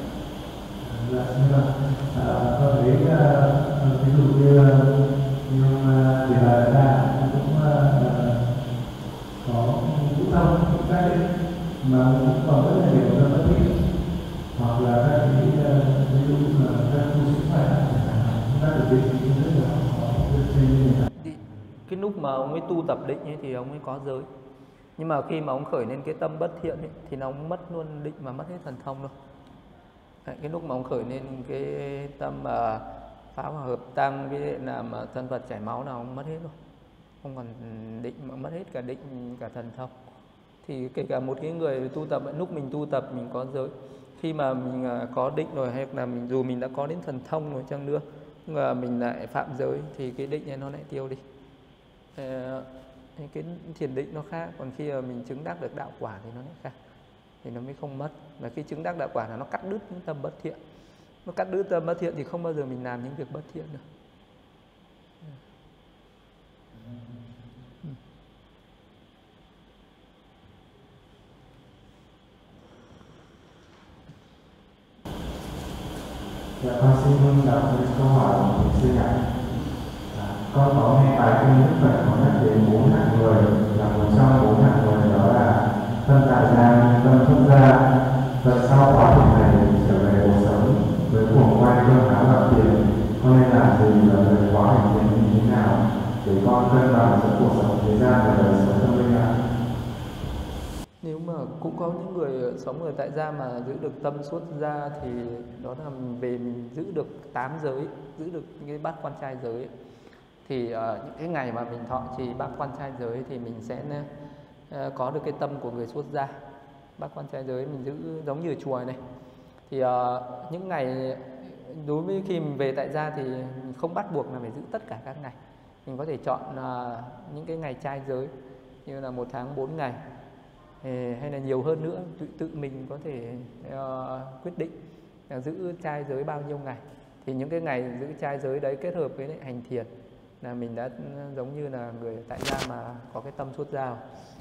Dạ, nhưng mà à, con thấy uh, ví dụ như như thì là ta cũng uh, có cũng thông các định mà cũng còn rất là nhiều tâm bất thiện, hoặc là các cái ví dụ là các khu sức khỏe các được định cũng rất là khó trên. Cái lúc mà ông ấy tu tập định ấy thì ông ấy có giới, nhưng mà khi mà ông khởi lên cái tâm bất thiện ấy, thì nó ông mất luôn định mà mất hết thần thông đâu. Đấy, cái lúc mà ông khởi lên cái tâm mà phá hòa hợp tăng với làm thân Phật chảy máu nào ông mất hết rồi, không còn định mà mất hết cả định cả thần thông. Thì kể cả một cái người tu tập, lúc mình tu tập mình có giới, khi mà mình có định rồi, hay là mình dù mình đã có đến thần thông rồi chăng nữa nhưng mà mình lại phạm giới thì cái định này nó lại tiêu đi. Cái thiền định nó khác, còn khi mà mình chứng đắc được đạo quả thì nó lại khác, thì nó mới không mất. Và khi chứng đắc đạo quả là nó cắt đứt những tâm bất thiện, nó cắt đứt tâm bất thiện thì không bao giờ mình làm những việc bất thiện được. Dạ, con xin đọc một câu hỏi của sư ạ. Con có nghe bài kinh Đức Phật có nhắc đến bốn hạng người, là một trong bốn hạng người đó là thân tại gia, tâm xuất gia. Và sau quá trình này trở về cuộc sống với cuồng quay cơm áo gạo tiền, con nên làm gì và đời quá hành thiện như thế nào để con cân bằng giữa cuộc sống thế gian và đời sống tâm linh ạ? Nếu mà cũng có những người sống ở tại gia mà giữ được tâm xuất gia thì đó là về mình giữ được tám giới, giữ được những cái bát quan trai giới ấy. thì uh, những cái ngày mà mình thọ trì bát quan trai giới thì mình sẽ uh, có được cái tâm của người xuất gia. Bát quan trai giới mình giữ giống như chùa này. Thì uh, những ngày đối với khi mình về tại gia thì mình không bắt buộc là phải giữ tất cả các ngày. Mình có thể chọn uh, những cái ngày trai giới như là một tháng bốn ngày hay là nhiều hơn nữa, tự, tự mình có thể uh, quyết định là giữ trai giới bao nhiêu ngày. Thì những cái ngày giữ trai giới đấy kết hợp với lại hành thiền là mình đã giống như là người tại gia mà có cái tâm xuất gia.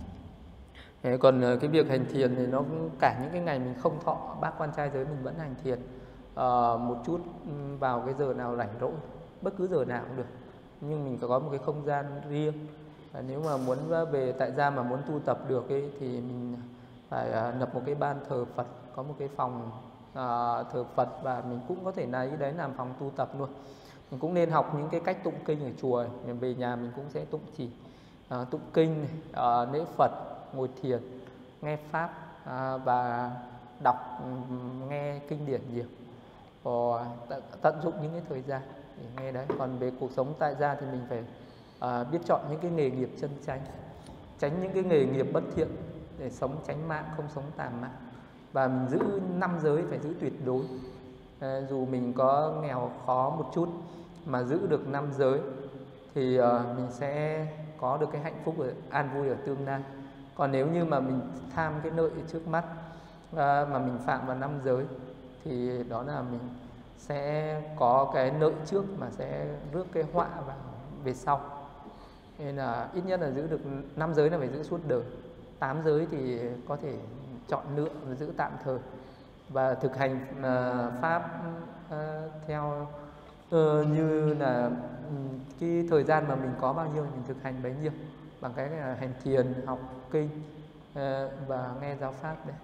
Thế còn cái việc hành thiền thì nó cả những cái ngày mình không thọ bát quan trai giới mình vẫn hành thiền uh, một chút vào cái giờ nào rảnh rỗi, bất cứ giờ nào cũng được, nhưng mình có một cái không gian riêng. Và nếu mà muốn về tại gia mà muốn tu tập được ấy, thì mình phải uh, lập một cái ban thờ Phật, có một cái phòng uh, thờ Phật, và mình cũng có thể lấy đấy làm phòng tu tập luôn. Mình cũng nên học những cái cách tụng kinh ở chùa. Mình về nhà mình cũng sẽ tụng chỉ uh, tụng kinh, uh, lễ Phật, ngồi thiền, nghe pháp uh, và đọc um, nghe kinh điển nhiều, và tận dụng những cái thời gian để nghe đấy. Còn về cuộc sống tại gia thì mình phải uh, biết chọn những cái nghề nghiệp chân chánh, tránh những cái nghề nghiệp bất thiện để sống chánh mạng, không sống tàm mạng. Và mình giữ năm giới phải giữ tuyệt đối. À, dù mình có nghèo khó một chút mà giữ được năm giới thì uh, mình sẽ có được cái hạnh phúc ở, an vui ở tương lai. Còn nếu như mà mình tham cái lợi trước mắt uh, mà mình phạm vào năm giới thì đó là mình sẽ có cái lợi trước mà sẽ rước cái họa vào về sau. Nên là ít nhất là giữ được năm giới là phải giữ suốt đời. Tám giới thì có thể chọn lựa và giữ tạm thời, và thực hành uh, pháp uh, theo uh, như là um, cái thời gian mà mình có bao nhiêu mình thực hành bấy nhiêu, bằng cái là hành thiền, học kinh uh, và nghe giáo pháp đấy.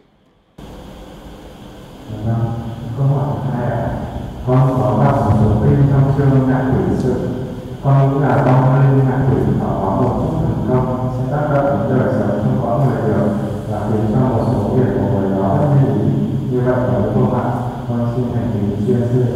Vâng, câu hỏi hai ạ. Con có đọc một số kinh trong chương ngạ quỷ sự. Con nghĩ là con linh ngạ quỷ họ có một chút thành công sẽ tác động đến đời sống không có người được và khiến cho một số việc của người đó rất như ý. Như vậy với cô ạ, con xin thành kính chia sẻ.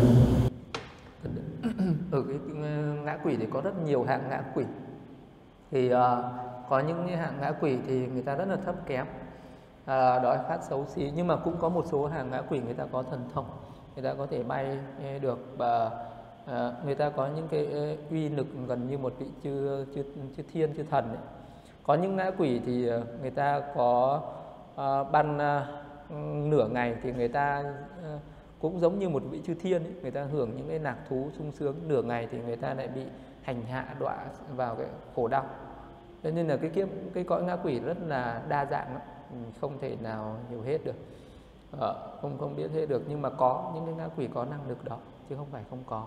Ở cái ngã quỷ thì có rất nhiều hạng ngã quỷ. Thì uh, có những hạng ngã quỷ thì người ta rất là thấp kém, uh, đói khát xấu xí, nhưng mà cũng có một số hạng ngã quỷ người ta có thần thông, người ta có thể bay được, và uh, người ta có những cái uh, uy lực gần như một vị chư chư, chư thiên, chư thần ấy. Có những ngã quỷ thì người ta có uh, ban uh, nửa ngày thì người ta uh, cũng giống như một vị chư thiên ấy. Người ta hưởng những cái lạc thú sung sướng, nửa ngày thì người ta lại bị hành hạ đọa vào cái khổ đau. Cho nên là cái kiếp cái cõi ngã quỷ rất là đa dạng, không thể nào hiểu hết được, uh, không không biết hết được, nhưng mà có những cái ngã quỷ có năng lực đó chứ không phải không có.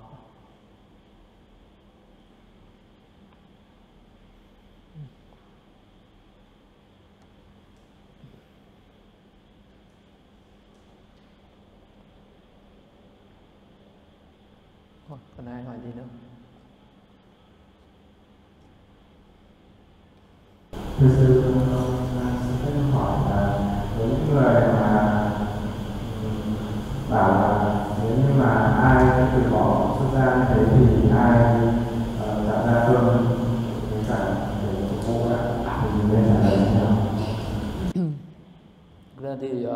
Còn ai hỏi gì nữa? Thưa sư, xin hỏi là với những người mà bảo là nếu như mà ai từ bỏ xuất gia như thế thì ai tạo ra phương với cả để phục vụ thì nên là làm sao? Ra thì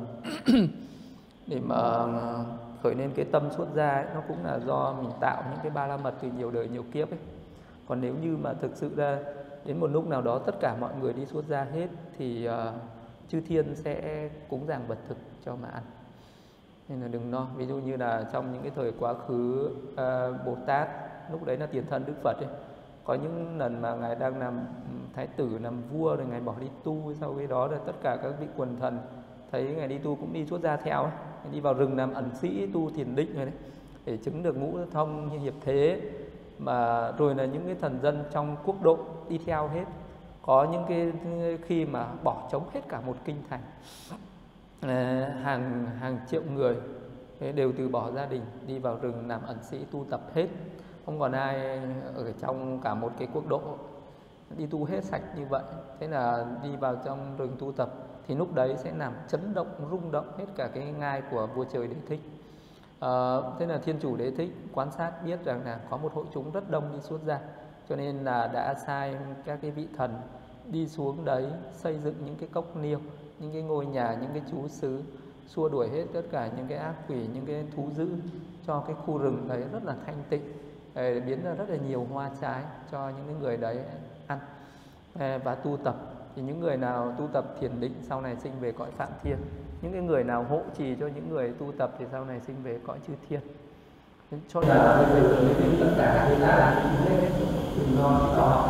để mà khởi lên cái tâm xuất gia ấy, nó cũng là do mình tạo những cái ba la mật từ nhiều đời nhiều kiếp ấy. Còn nếu như mà thực sự ra đến một lúc nào đó tất cả mọi người đi xuất gia hết thì uh, chư thiên sẽ cúng dường vật thực cho mà ăn, nên là đừng lo. Ví dụ như là trong những cái thời quá khứ, uh, Bồ Tát lúc đấy là tiền thân Đức Phật ấy, có những lần mà ngài đang làm thái tử, làm vua rồi ngài bỏ đi tu, sau cái đó là tất cả các vị quần thần thấy ngài đi tu cũng đi xuất gia theo ấy. Đi vào rừng làm ẩn sĩ tu thiền định rồi đấy, để chứng được ngũ thông như hiệp thế. Mà rồi là những cái thần dân trong quốc độ đi theo hết. Có những cái khi mà bỏ trống hết cả một kinh thành, à, hàng hàng triệu người đều từ bỏ gia đình đi vào rừng làm ẩn sĩ tu tập hết, không còn ai ở trong cả một cái quốc độ, đi tu hết sạch như vậy. Thế là đi vào trong rừng tu tập thì lúc đấy sẽ làm chấn động, rung động hết cả cái ngai của vua trời Đế Thích. À, thế là Thiên Chủ Đế Thích quan sát biết rằng là có một hội chúng rất đông đi xuất gia, cho nên là đã sai các cái vị thần đi xuống đấy xây dựng những cái cốc niêu, những cái ngôi nhà, những cái trú xứ, xua đuổi hết tất cả những cái ác quỷ, những cái thú dữ, cho cái khu rừng đấy rất là thanh tịnh, để biến ra rất là nhiều hoa trái cho những cái người đấy ăn và tu tập. Thì những người nào tu tập thiền định sau này sinh về cõi Phạm Thiên, những cái người nào hộ trì cho những người tu tập thì sau này sinh về cõi Chư Thiên. Cho nên là bây giờ đến tất cả chúng ta là những cái đừng lo gì đó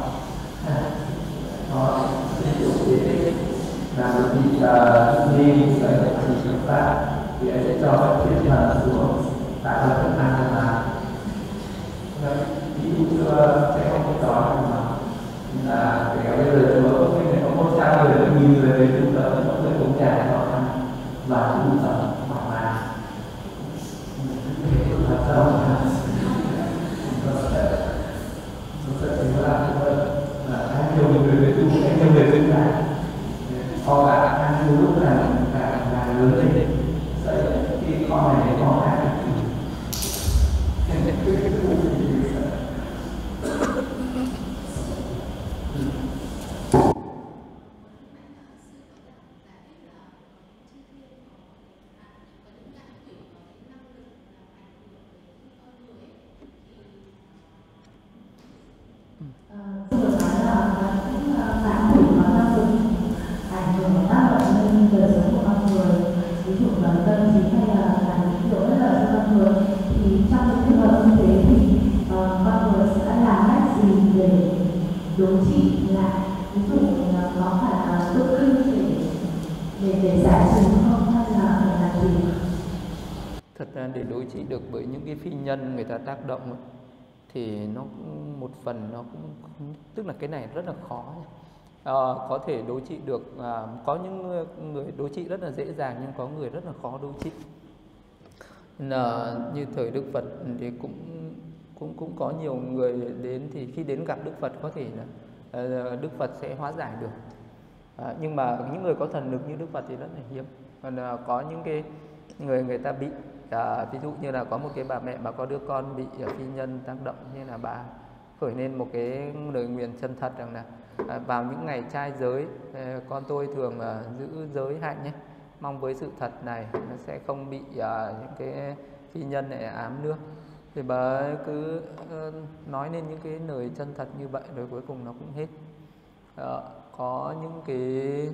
nó Thiên Chủ Đế Thích là một vị ni phải chỉ Phật pháp thì ấy sẽ cho các thiên thần xuống tại là thức ăn mà ví dụ xưa sẽ không có đó mà là kể bây giờ chùa có thể có một trăm người, một nghìn người về tu tập, có người cũng nhà họ ăn và tu tập hoặc là thật đâu mà nó sẽ chính là là ăn nhiều người về tu, ăn nhiều người về tu họ cả ăn nhiều lúc là cả là lớn lên sẽ khi con này con khác đối trị lại, ví dụ có phải là tự kinh để để để giải trừ không hay là phải là gì? Thật ra để đối trị được với những cái phi nhân người ta tác động ấy, thì nó cũng một phần nó cũng tức là cái này rất là khó. À, có thể đối trị được, à, có những người đối trị rất là dễ dàng nhưng có người rất là khó đối trị. Là như thời Đức Phật thì cũng cũng cũng có nhiều người đến thì khi đến gặp Đức Phật có thể là uh, Đức Phật sẽ hóa giải được. À, nhưng mà những người có thần lực như Đức Phật thì rất là hiếm. Còn uh, có những cái người người ta bị uh, ví dụ như là có một cái bà mẹ mà có đứa con bị uh, phi nhân tác động, như là bà khởi lên một cái lời nguyền chân thật rằng là uh, vào những ngày trai giới uh, con tôi thường uh, giữ giới hạnh nhé, mong với sự thật này nó sẽ không bị uh, những cái phi nhân này ám nữa. Thì bà ấy cứ uh, nói lên những cái lời chân thật như vậy rồi cuối cùng nó cũng hết. Uh, có những cái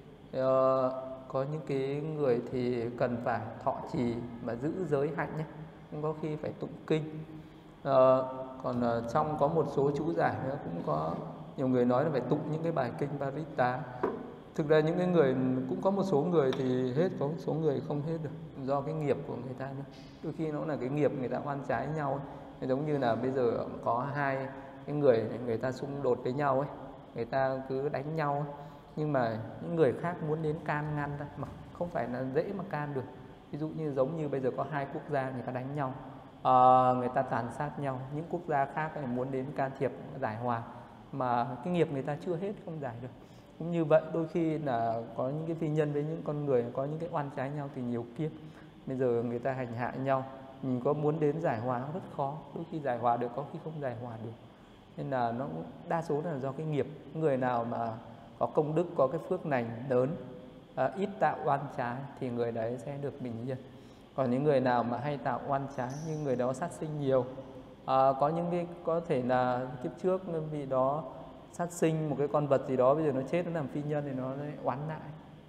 uh, có những cái người thì cần phải thọ trì mà giữ giới hạnh nhé, cũng có khi phải tụng kinh. Uh, còn uh, trong có một số chú giải nữa cũng có nhiều người nói là phải tụng những cái bài kinh Parita. Thực ra những cái người cũng có một số người thì hết, có một số người không hết được do cái nghiệp của người ta nữa. Đôi khi nó là cái nghiệp người ta oan trái nhau ấy. Giống như là bây giờ có hai cái người người ta xung đột với nhau ấy, người ta cứ đánh nhau ấy. Nhưng mà những người khác muốn đến can ngăn ra mà không phải là dễ mà can được. Ví dụ như giống như bây giờ có hai quốc gia người ta đánh nhau, à, người ta tàn sát nhau, những quốc gia khác muốn đến can thiệp giải hòa mà cái nghiệp người ta chưa hết không giải được. Cũng như vậy, đôi khi là có những cái phi nhân với những con người có những cái oan trái nhau thì nhiều kiếp. Bây giờ người ta hành hạ nhau, mình có muốn đến giải hòa rất khó, đôi khi giải hòa được có khi không giải hòa được. Nên là nó đa số là do cái nghiệp. Người nào mà có công đức, có cái phước lành lớn, à, ít tạo oan trái thì người đấy sẽ được bình yên. Còn những người nào mà hay tạo oan trái như người đó sát sinh nhiều, à, có những cái có thể là kiếp trước vì đó sát sinh một cái con vật gì đó, bây giờ nó chết nó làm phi nhân thì nó oán lại.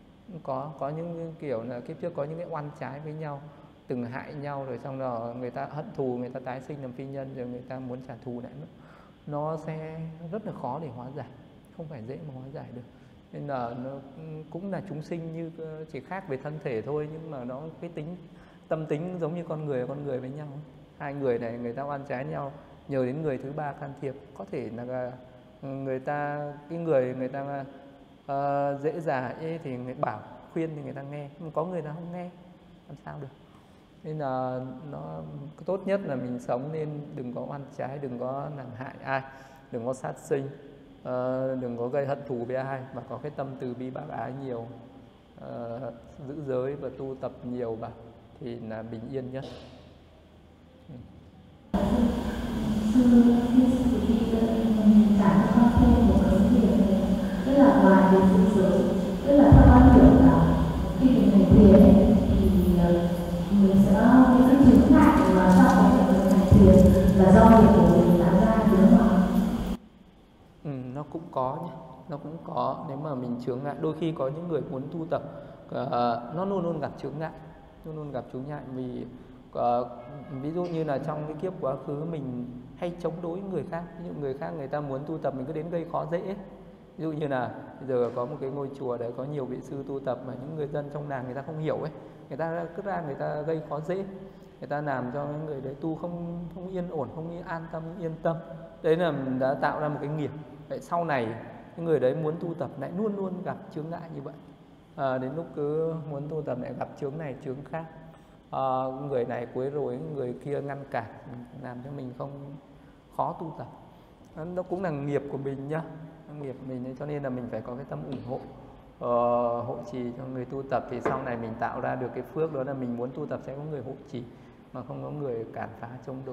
Có có những kiểu là kiếp trước có những cái oan trái với nhau, từng hại nhau rồi xong rồi người ta hận thù, người ta tái sinh làm phi nhân rồi người ta muốn trả thù lại nữa. Nó sẽ rất là khó để hóa giải, không phải dễ mà hóa giải được. Nên là nó cũng là chúng sinh, như chỉ khác về thân thể thôi, nhưng mà nó cái tính tâm tính giống như con người con người với nhau. Hai người này người ta oan trái nhau, nhờ đến người thứ ba can thiệp, có thể là người ta cái người người ta uh, dễ dàng ấy thì người bảo khuyên thì người ta nghe, nhưng có người ta không nghe làm sao được. Nên là nó tốt nhất là mình sống nên đừng có oan trái, đừng có làm hại ai, đừng có sát sinh, uh, đừng có gây hận thù với ai, mà có cái tâm từ bi bác ái nhiều, uh, giữ giới và tu tập nhiều vào thì là bình yên nhất. sư xin sư đi trả cho con thêm một cái vấn đề này, tức là ngoài cái sự giới, tức là theo con hiểu là khi mình hành thiền ấy, thì mình sẽ những cái chứng ngại mà trong cái việc hành thiền là do nghiệp của mình tạo ra, đúng không ạ? Ừ, nó cũng có nhé, nó cũng có. Nếu mà mình chướng ngại, đôi khi có những người muốn tu tập uh, nó luôn luôn gặp chướng ngại, luôn luôn gặp chướng ngại vì uh, ví dụ như là trong cái kiếp quá khứ mình hay chống đối người khác. Ví dụ người khác người ta muốn tu tập mình cứ đến gây khó dễ ấy. Ví dụ như là bây giờ có một cái ngôi chùa đấy có nhiều vị sư tu tập mà những người dân trong làng người ta không hiểu ấy, người ta cứ ra người ta gây khó dễ, người ta làm cho những người đấy tu không không yên ổn, không an tâm, yên tâm. Đấy là đã tạo ra một cái nghiệp. Vậy sau này những người đấy muốn tu tập lại luôn luôn gặp chướng ngại như vậy. À, đến lúc cứ muốn tu tập lại gặp chướng này chướng khác. À, người này quấy rối, người kia ngăn cản, làm cho mình không khó tu tập. À, nó cũng là nghiệp của mình nhá, nghiệp của mình, cho nên là mình phải có cái tâm ủng hộ, uh, hộ trì cho người tu tập, thì sau này mình tạo ra được cái phước đó là mình muốn tu tập sẽ có người hộ trì mà không có người cản phá chống đối.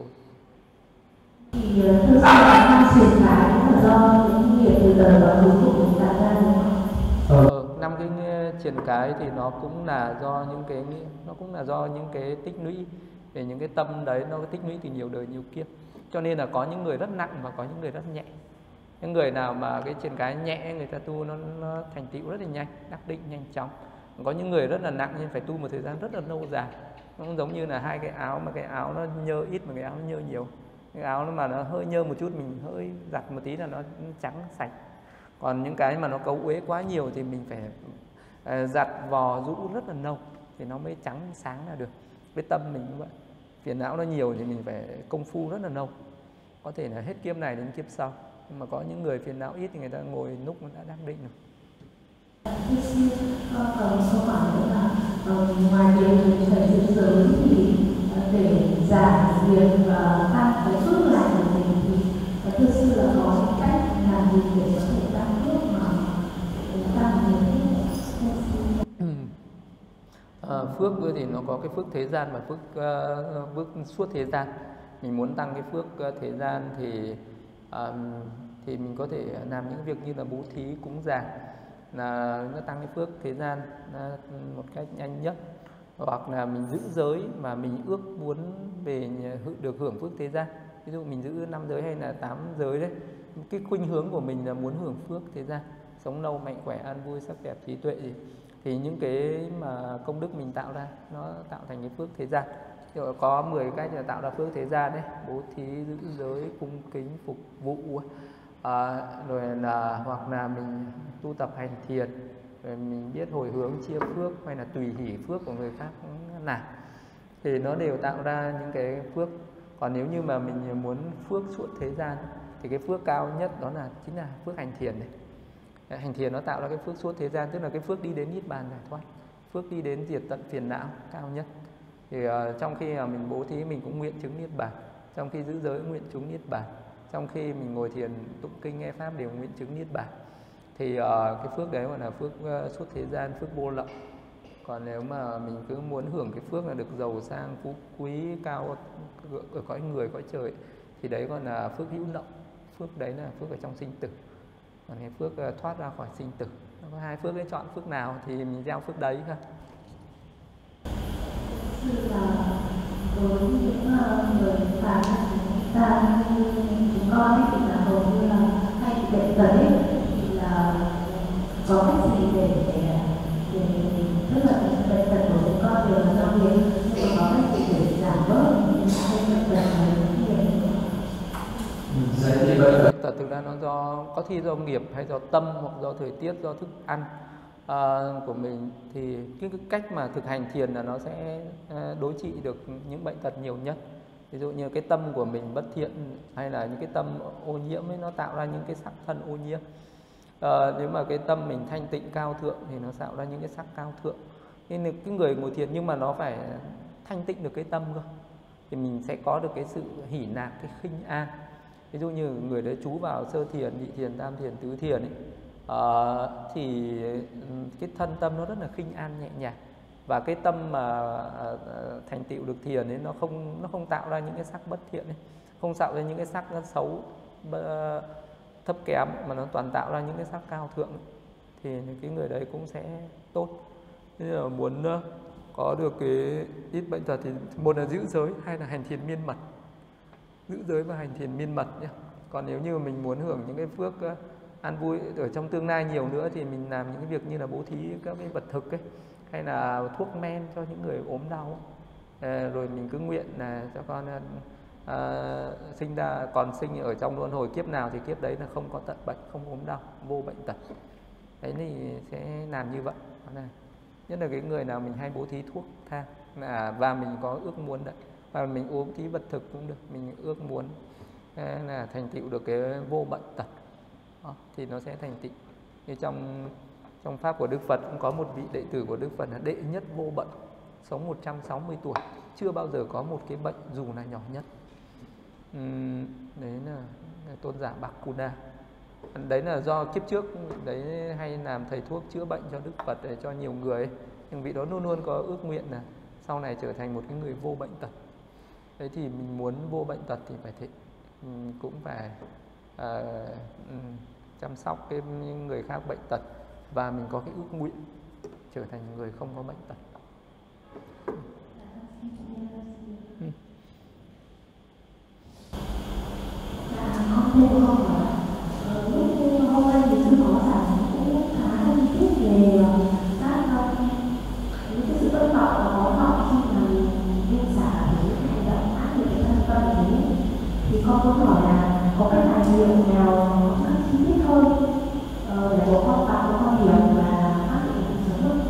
Thì thực sự là truyền cái là do những nghiệp từ đời đó đúng của mình tạo ra, đúng không? Ờ, năm cái truyền cái thì nó cũng là do những cái nó cũng là do những cái tích lũy về những cái tâm đấy, nó tích lũy từ nhiều đời nhiều kiếp. Cho nên là có những người rất nặng và có những người rất nhẹ. Những người nào mà cái truyền cái nhẹ người ta tu nó, nó thành tựu rất là nhanh, đắc định nhanh chóng. Có những người rất là nặng nhưng phải tu một thời gian rất là lâu dài. Nó cũng giống như là hai cái áo mà cái áo nó nhơ ít mà cái áo nó nhơ nhiều. Cái áo nó mà nó hơi nhơ một chút mình hơi giặt một tí là nó trắng sạch. Còn những cái mà nó cấu uế quá nhiều thì mình phải uh, giặt vò rũ rất là lâu thì nó mới trắng sáng là được. Với tâm mình cũng vậy, phiền não nó nhiều thì mình phải công phu rất là lâu, có thể là hết kiếp này đến kiếp sau. Nhưng mà có những người phiền não ít thì người ta ngồi lúc nó đã đắc định rồi. Thưa sư, con còn câu hỏi nữa là ngoài việc mình phải giữ giới thì để giảm việc tăng cái phước lại của mình thì thưa sư là có những cách làm gì để có thể tăng phước mà tăng nhiều phước? À, phước thì nó có cái phước thế gian và phước uh, phước suốt thế gian. Mình muốn tăng cái phước thế gian thì uh, thì mình có thể làm những việc như là bố thí, cúng dường, là nó tăng cái phước thế gian một cách nhanh nhất. Hoặc là mình giữ giới mà mình ước muốn về được hưởng phước thế gian. Ví dụ mình giữ năm giới hay là tám giới đấy, cái khuynh hướng của mình là muốn hưởng phước thế gian, sống lâu, mạnh khỏe, an vui, sắc đẹp, trí tuệ gì. Thì những cái mà công đức mình tạo ra nó tạo thành cái phước thế gian. Rồi có mười cách là tạo ra phước thế gian đấy: bố thí, giữ giới, cung kính, phục vụ, à, rồi là hoặc là mình tu tập hành thiền, rồi mình biết hồi hướng chia phước hay là tùy hỷ phước của người khác làm, thì nó đều tạo ra những cái phước. Còn nếu như mà mình muốn phước suốt thế gian thì cái phước cao nhất đó là chính là phước hành thiền này. Hành thiền nó tạo ra cái phước suốt thế gian, tức là cái phước đi đến niết bàn giải thoát, phước đi đến diệt tận phiền não cao nhất. Thì uh, trong khi uh, mình bố thí mình cũng nguyện chứng niết bàn, trong khi giữ giới cũng nguyện chứng niết bàn, trong khi mình ngồi thiền tụng kinh nghe pháp đều nguyện chứng niết bàn. Thì uh, cái phước đấy gọi là phước uh, suốt thế gian, phước vô lậu. Còn nếu mà mình cứ muốn hưởng cái phước là được giàu sang phú quý cao ở cõi người cõi trời thì đấy gọi là phước hữu lậu. Phước đấy là phước ở trong sinh tử. Còn cái phước uh, thoát ra khỏi sinh tử, nó có hai phước đấy, chọn phước nào thì mình gieo phước đấy thôi. Như là đối với những người phàm ta như chúng con ấy, thì là hầu như là hay bị bệnh tật ấy, thì là có cách gì để để, để tức là bệnh tật của chúng con đều là do nghiệp, nhưng mà có cách gì để giảm bớt những cái bệnh tật này như vậy? Bệnh tật thực ra nó do có khi do nghiệp hay do tâm hoặc do thời tiết, do thức ăn À, của mình. Thì cái, cái cách mà thực hành thiền là nó sẽ à, đối trị được những bệnh tật nhiều nhất. Ví dụ như cái tâm của mình bất thiện hay là những cái tâm ô nhiễm ấy, nó tạo ra những cái sắc thân ô nhiễm. À, nếu mà cái tâm mình thanh tịnh cao thượng thì nó tạo ra những cái sắc cao thượng. Nên là cái người ngồi thiền nhưng mà nó phải thanh tịnh được cái tâm cơ, thì mình sẽ có được cái sự hỷ nạc, cái khinh an. Ví dụ như người đấy trú vào sơ thiền, nhị thiền, tam thiền, tứ thiền ấy, Uh, thì cái thân tâm nó rất là khinh an nhẹ nhàng, và cái tâm mà uh, thành tựu được thiền ấy nó không nó không tạo ra những cái sắc bất thiện ấy. không tạo ra những cái sắc nó xấu thấp kém, mà nó toàn tạo ra những cái sắc cao thượng, thì cái người đấy cũng sẽ tốt. Thế là muốn có được cái ít bệnh tật thì một là giữ giới, hai là hành thiền miên mật. Giữ giới và hành thiền miên mật nhé. Còn nếu như mình muốn hưởng những cái phước an vui ở trong tương lai nhiều nữa thì mình làm những cái việc như là bố thí các cái vật thực ấy, hay là thuốc men cho những người ốm đau. À, rồi mình cứ nguyện là cho con à, sinh ra còn sinh ở trong luân hồi kiếp nào thì kiếp đấy là không có tận bệnh, không ốm đau, vô bệnh tật. Đấy thì sẽ làm như vậy. Đó là, nhất là cái người nào mình hay bố thí thuốc thang là và mình có ước muốn đấy, và mình uống tí vật thực cũng được, mình ước muốn là thành tựu được cái vô bệnh tật. Đó, thì nó sẽ thành tựu. Như trong trong pháp của Đức Phật cũng có một vị đệ tử của Đức Phật là đệ nhất vô bệnh, sống một trăm sáu mươi tuổi, chưa bao giờ có một cái bệnh dù là nhỏ nhất. Uhm, đấy là, là tôn giả Bakuda. Đấy là do kiếp trước đấy hay làm thầy thuốc chữa bệnh cho Đức Phật để cho nhiều người ấy. Nhưng vị đó luôn luôn có ước nguyện là sau này trở thành một cái người vô bệnh tật. Đấy thì mình muốn vô bệnh tật thì phải thế, mình cũng phải à, chăm sóc cái người khác bệnh tật, và mình có cái ước nguyện trở thành người không có bệnh tật. Ừ. Con thêm câu hỏi, lúc hôm nay thì sư có giảng cũng khá chi tiết về các những cái sự bất vọng và có vọng khi mà mình buông xả với những hành động ác liệt thân tâm thế, thì con muốn hỏi là có cái tài liệu nào nó chi tiết hơn để bố con tạo cho con hiểu và áp dụng cuộc sống hơn?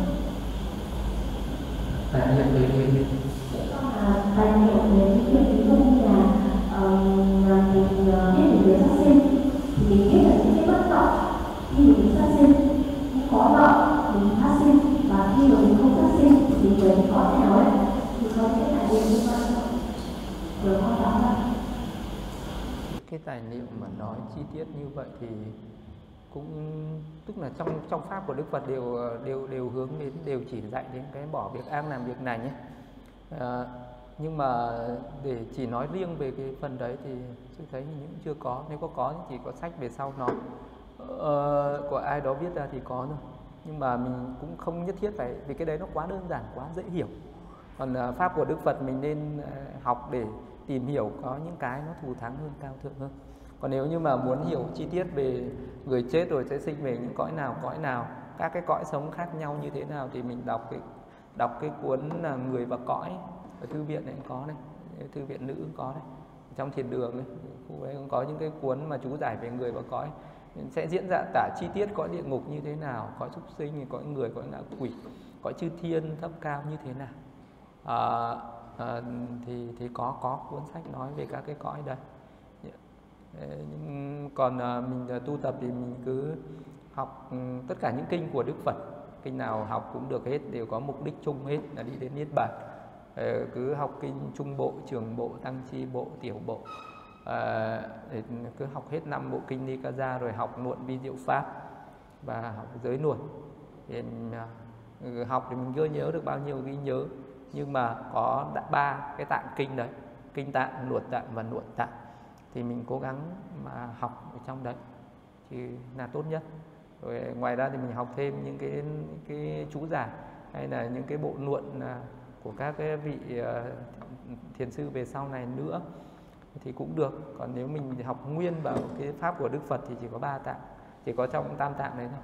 Tài liệu về cái tài liệu về cái việc ví dụ như là uh, mình biết về sát sinh thì mình biết là những cái bất vọng khi mình sát sinh, những có vọng mình phát sinh, và khi mà mình không phát sinh thì người mình có thế nào đấy, thì có những tài liệu như vậy rồi con đọc ra. Cái tài liệu mà nói chi tiết như vậy thì cũng tức là trong trong pháp của Đức Phật đều đều đều hướng đến, đều chỉ dạy đến cái bỏ việc ác làm việc này nhé. À, nhưng mà để chỉ nói riêng về cái phần đấy thì tôi thấy những chưa có. Nếu có có thì chỉ có sách về sau nó uh, của ai đó viết ra thì có thôi. Nhưng mà mình cũng không nhất thiết phải, vì cái đấy nó quá đơn giản, quá dễ hiểu. Còn uh, pháp của Đức Phật mình nên uh, học để tìm hiểu có những cái nó thù thắng hơn, cao thượng hơn. Còn nếu như mà muốn hiểu chi tiết về người chết rồi sẽ sinh về những cõi nào, cõi nào, các cái cõi sống khác nhau như thế nào, thì mình đọc cái đọc cái cuốn là Người và Cõi ở thư viện này cũng có này, thư viện nữ cũng có này, trong thiền đường ấy, khu đấy cũng có những cái cuốn mà chú giải về người và cõi, sẽ diễn ra tả chi tiết cõi địa ngục như thế nào, cõi súc sinh, cõi người, cõi ngạ quỷ, cõi chư thiên thấp cao như thế nào. À, à, thì thì có có cuốn sách nói về các cái cõi đây. Còn à, mình tu tập thì mình cứ học tất cả những kinh của Đức Phật, kinh nào học cũng được hết, đều có mục đích chung hết là đi đến niết bàn. Ờ, cứ học kinh trung bộ, trường bộ, tăng chi bộ, tiểu bộ, à, để cứ học hết năm bộ kinh Nikaya, rồi học luận vi diệu pháp và học giới luận. Thì uh, học thì mình chưa nhớ được bao nhiêu ghi nhớ, nhưng mà có ba cái tạng kinh đấy, kinh tạng, luận tạng và luận tạng, thì mình cố gắng mà học ở trong đấy thì là tốt nhất. Rồi ngoài ra thì mình học thêm những cái cái chú giải hay là những cái bộ luận của các cái vị thiền sư về sau này nữa thì cũng được. Còn nếu mình học nguyên vào cái pháp của Đức Phật thì chỉ có ba tạng, chỉ có trong tam tạng đấy thôi.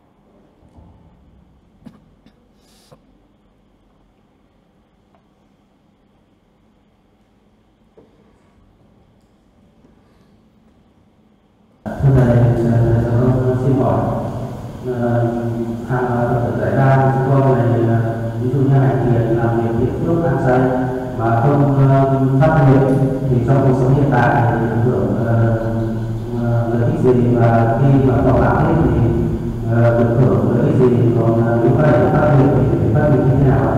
Thưa thầy, tôi xin hỏi, hàng Phật tử tại gia chúng con này ví dụ như hành thiền làm việc thiện phước ăn chay mà không phát nguyện thì trong cuộc sống hiện tại thì được hưởng lợi ích gì, và khi mà thọ mạng hết thì được hưởng lợi ích gì, còn nếu phải phát nguyện thì phải phát nguyện như thế nào?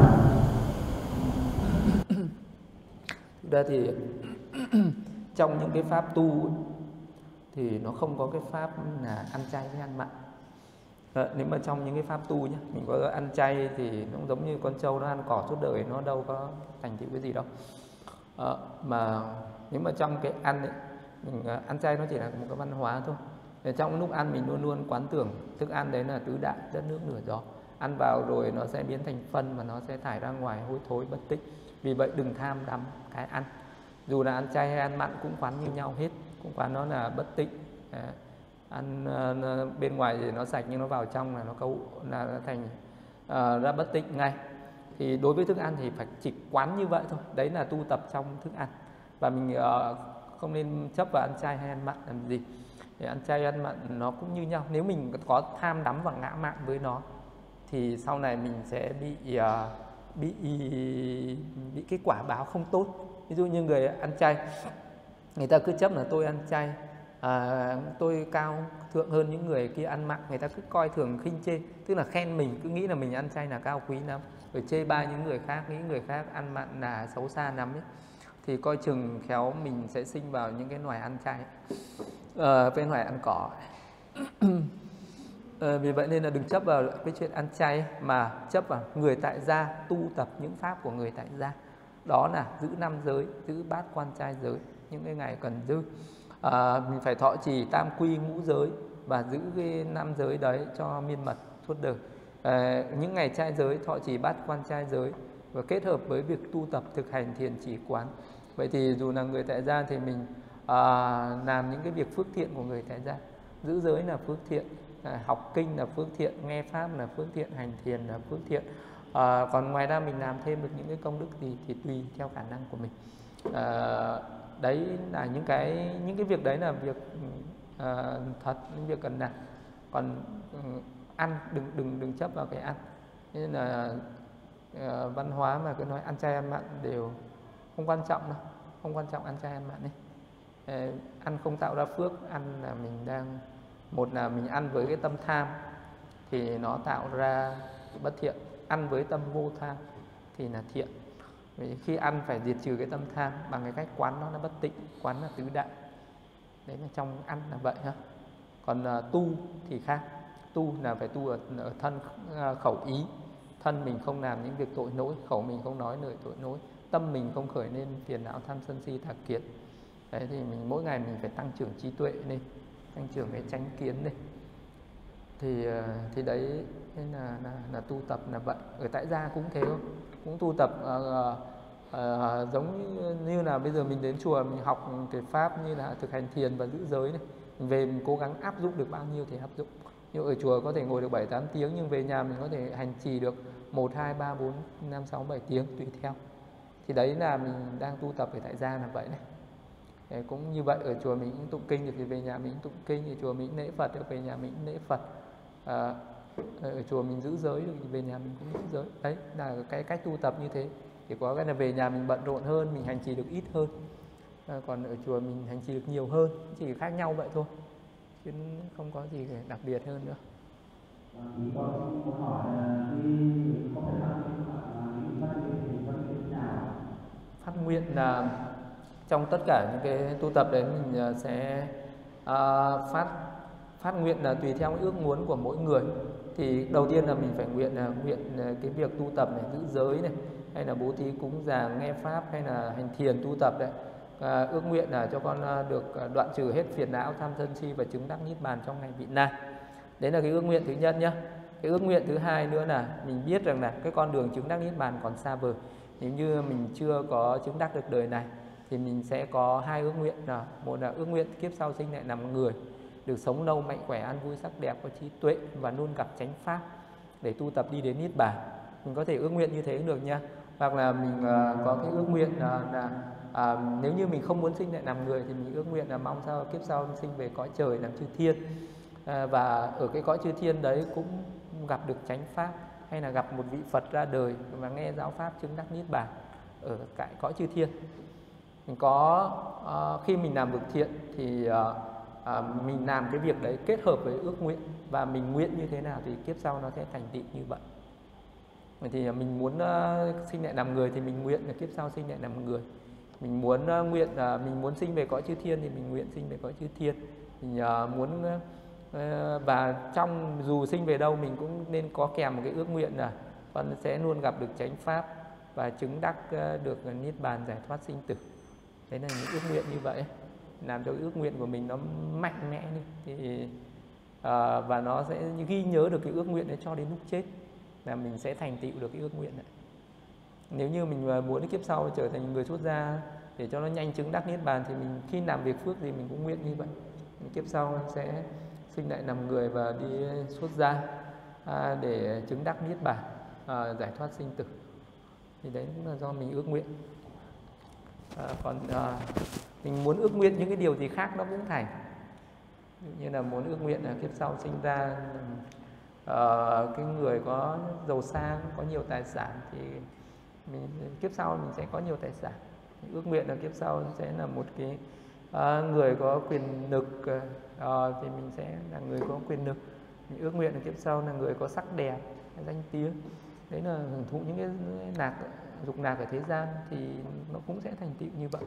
Thực ra thì trong những cái pháp tu thì nó không có cái pháp là ăn chay với ăn mặn. À, nếu mà trong những cái pháp tu nhé, mình có ăn chay thì nó giống như con trâu nó ăn cỏ suốt đời, nó đâu có thành tựu cái gì đâu. uh, mà nếu mà trong cái ăn ấy, mình uh, ăn chay nó chỉ là một cái văn hóa thôi. Để trong lúc ăn mình luôn luôn quán tưởng thức ăn đấy là tứ đại đất nước lửa gió, ăn vào rồi nó sẽ biến thành phân và nó sẽ thải ra ngoài hôi thối bất tích. Vì vậy đừng tham đắm cái ăn, dù là ăn chay hay ăn mặn cũng quán như nhau hết, cũng quán nó là bất tịnh. À, ăn uh, bên ngoài thì nó sạch nhưng nó vào trong là nó cấu là nó thành uh, ra bất tịnh ngay. Thì đối với thức ăn thì phải chỉ quán như vậy thôi, đấy là tu tập trong thức ăn. Và mình uh, không nên chấp vào ăn chay hay ăn mặn làm gì. Để ăn chay ăn mặn nó cũng như nhau, nếu mình có tham đắm và ngã mạn với nó thì sau này mình sẽ bị uh, bị bị cái quả báo không tốt. Ví dụ như người ăn chay, người ta cứ chấp là tôi ăn chay, à, tôi cao thượng hơn những người kia ăn mặn, người ta cứ coi thường khinh chê, tức là khen mình, cứ nghĩ là mình ăn chay là cao quý lắm, rồi chê bai những người khác, nghĩ người khác ăn mặn là xấu xa lắm ấy. Thì coi chừng khéo mình sẽ sinh vào những cái loài ăn chay, à, cái loài ăn cỏ. À, vì vậy nên là đừng chấp vào cái chuyện ăn chay, mà chấp vào người tại gia tu tập những pháp của người tại gia. Đó là giữ năm giới, giữ bát quan trai giới, những cái ngày cần giữ. À, mình phải thọ trì tam quy ngũ giới và giữ cái năm giới đấy cho miên mật suốt đời. À, những ngày trai giới thọ trì bát quan trai giới và kết hợp với việc tu tập thực hành thiền chỉ quán. Vậy thì dù là người tại gia thì mình à, làm những cái việc phước thiện của người tại gia. Giữ giới là phước thiện, à, học kinh là phước thiện, nghe pháp là phước thiện, hành thiền là phước thiện. À, còn ngoài ra mình làm thêm được những cái công đức gì thì tùy theo khả năng của mình. À, đấy là những cái những cái việc đấy là việc à, thật, những việc cần làm. Còn um, ăn đừng đừng đừng chấp vào cái ăn. Nên là uh, văn hóa mà cứ nói ăn chay ăn mặn đều không quan trọng đâu, không quan trọng ăn chay ăn mặn đi. Uh, ăn không tạo ra phước, ăn là mình đang, một là mình ăn với cái tâm tham thì nó tạo ra bất thiện, ăn với tâm vô tham thì là thiện. Vì khi ăn phải diệt trừ cái tâm tham bằng cái cách quán nó là bất tịnh, quán là tứ đại. Đấy là trong ăn là vậy ha. Còn uh, tu thì khác. Tu là phải tu ở, ở thân uh, khẩu ý. Thân mình không làm những việc tội lỗi, khẩu mình không nói lời tội lỗi, tâm mình không khởi lên phiền não tham sân si tà kiến. Đấy thì mình mỗi ngày mình phải tăng trưởng trí tuệ lên, tăng trưởng cái chánh kiến lên. Thì uh, thì đấy nên là, là là tu tập là vậy. Ở tại gia cũng thế không? Cũng tu tập uh, uh, giống như, như là bây giờ mình đến chùa mình học cái pháp như là thực hành thiền và giữ giới này, mình về mình cố gắng áp dụng được bao nhiêu thì áp dụng. Như ở chùa có thể ngồi được bảy tám tiếng, nhưng về nhà mình có thể hành trì được một, hai, ba, bốn, năm, sáu, bảy tiếng tùy theo. Thì đấy là mình đang tu tập ở tại gia là vậy này. Đấy, cũng như vậy, ở chùa mình cũng tụng kinh được thì về nhà mình cũng tụng kinh, ở chùa mình cũng lễ Phật được về nhà mình cũng lễ Phật. À, ở chùa mình giữ giới được thì về nhà mình cũng giữ giới. Đấy là cái cách tu tập như thế. Chỉ có cái là về nhà mình bận rộn hơn, mình hành trì được ít hơn. À, còn ở chùa mình hành trì được nhiều hơn, chỉ khác nhau vậy thôi, chứ không có gì đặc biệt hơn nữa. Ý con muốn hỏi là khi có thể phát nguyện phát nguyện thì phát nguyện nào? Phát nguyện là trong tất cả những cái tu tập đấy mình sẽ uh, phát phát nguyện là tùy theo ước muốn của mỗi người. Thì đầu tiên là mình phải nguyện là nguyện cái việc tu tập này, giữ giới này, hay là bố thí cúng dường, nghe pháp, hay là hành thiền tu tập đấy. À, ước nguyện là cho con được đoạn trừ hết phiền não tham sân si và chứng đắc niết bàn trong ngày vị lai. Đấy là cái ước nguyện thứ nhất nhá. Cái ước nguyện thứ hai nữa là mình biết rằng là cái con đường chứng đắc niết bàn còn xa vời. Nếu như mình chưa có chứng đắc được đời này thì mình sẽ có hai ước nguyện. Là một là ước nguyện kiếp sau sinh lại làm người, được sống lâu mạnh khỏe an vui sắc đẹp có trí tuệ và luôn gặp chánh pháp để tu tập đi đến niết bàn. Mình có thể ước nguyện như thế cũng được nha. Hoặc là mình uh, có cái ước nguyện uh, là uh, nếu như mình không muốn sinh lại làm người thì mình ước nguyện là mong sao kiếp sau sinh về cõi trời làm chư thiên. Uh, và ở cái cõi chư thiên đấy cũng gặp được chánh pháp, hay là gặp một vị Phật ra đời và nghe giáo pháp chứng đắc niết bàn ở cái cõi chư thiên. Mình có uh, khi mình làm việc thiện thì uh, uh, mình làm cái việc đấy kết hợp với ước nguyện, và mình nguyện như thế nào thì kiếp sau nó sẽ thành tựu như vậy. Vậy thì mình muốn uh, sinh lại làm người thì mình nguyện là kiếp sau sinh lại làm người. Mình muốn uh, nguyện uh, mình muốn sinh về cõi chư thiên thì mình nguyện sinh về cõi chư thiên. Mình uh, muốn uh, và trong dù sinh về đâu mình cũng nên có kèm một cái ước nguyện là con sẽ luôn gặp được chánh pháp, và chứng đắc uh, được niết bàn giải thoát sinh tử. Đấy là những ước nguyện như vậy, làm cho ước nguyện của mình nó mạnh mẽ đi, thì uh, và nó sẽ ghi nhớ được cái ước nguyện đấy cho đến lúc chết, là mình sẽ thành tựu được cái ước nguyện này. Nếu như mình muốn kiếp sau trở thành người xuất gia để cho nó nhanh chứng đắc niết bàn, thì mình khi làm việc phước gì mình cũng nguyện như vậy, kiếp sau sẽ sinh lại làm người và đi xuất gia à, để chứng đắc niết bàn, à, giải thoát sinh tử. Thì đấy cũng là do mình ước nguyện. À, còn à, mình muốn ước nguyện những cái điều gì khác nó cũng thành. Ví dụ như là muốn ước nguyện là kiếp sau sinh ra uh, cái người có giàu sang, có nhiều tài sản, thì mình kiếp sau mình sẽ có nhiều tài sản. Mình ước nguyện là kiếp sau sẽ là một cái uh, người có quyền lực, uh, thì mình sẽ là người có quyền lực. Mình ước nguyện là kiếp sau là người có sắc đẹp, danh tiếng. Đấy là hưởng thụ những cái lạc dục lạc ở thế gian, thì nó cũng sẽ thành tựu như vậy.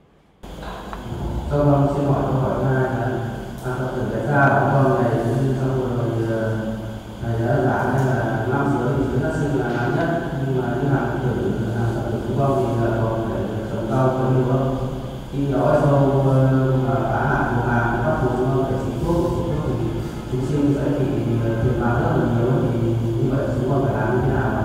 Cho con xin hỏi câu hỏi hai là à, Phật tử tại sao là con này như trong vừa rồi thầy đã giảng là năm giới thì giới sinh là nặng nhất, nhưng mà như là Phật tử làm Phật tử của con thì là còn phải trồng rau có nhiều không? Khi đó sâu mà phá hạn của hàng bắt buộc con phải xịt thuốc, xịt thuốc thì chúng sinh sẽ bị thiệt hại rất là nhiều, thì như vậy chúng con phải làm như thế nào?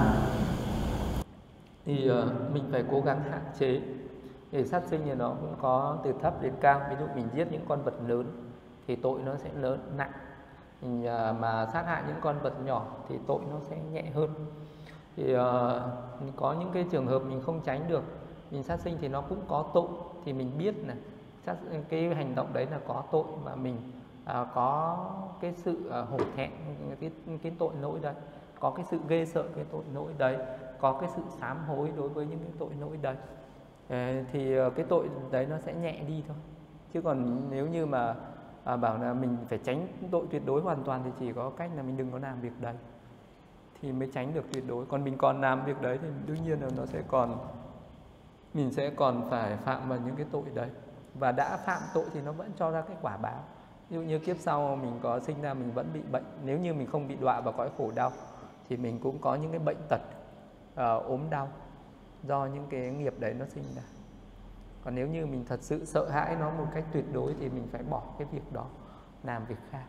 Thì uh, mình phải cố gắng hạn chế. Để sát sinh thì nó cũng có từ thấp đến cao. Ví dụ mình giết những con vật lớn thì tội nó sẽ lớn, nặng. Mình uh, mà sát hại những con vật nhỏ thì tội nó sẽ nhẹ hơn. Thì uh, mình có những cái trường hợp mình không tránh được, mình sát sinh thì nó cũng có tội, thì mình biết là sát, cái hành động đấy là có tội, và mình uh, có cái sự uh, hổ thẹn cái, cái tội lỗi đấy, có cái sự ghê sợ cái tội lỗi đấy, có cái sự sám hối đối với những cái tội lỗi đấy. Ờ, thì cái tội đấy nó sẽ nhẹ đi thôi. Chứ còn nếu như mà à, bảo là mình phải tránh tội tuyệt đối hoàn toàn, thì chỉ có cách là mình đừng có làm việc đấy thì mới tránh được tuyệt đối. Còn mình còn làm việc đấy thì đương nhiên là nó sẽ còn, mình sẽ còn phải phạm vào những cái tội đấy, và đã phạm tội thì nó vẫn cho ra cái quả báo. Ví dụ như kiếp sau mình có sinh ra mình vẫn bị bệnh, nếu như mình không bị đọa vào cõi khổ đau thì mình cũng có những cái bệnh tật, uh, ốm đau do những cái nghiệp đấy nó sinh ra. Còn nếu như mình thật sự sợ hãi nó một cách tuyệt đối thì mình phải bỏ cái việc đó, làm việc khác.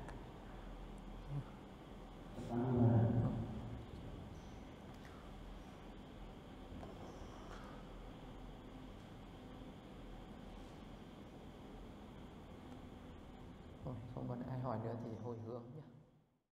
Không còn ai hỏi nữa thì hồi hướng nhé.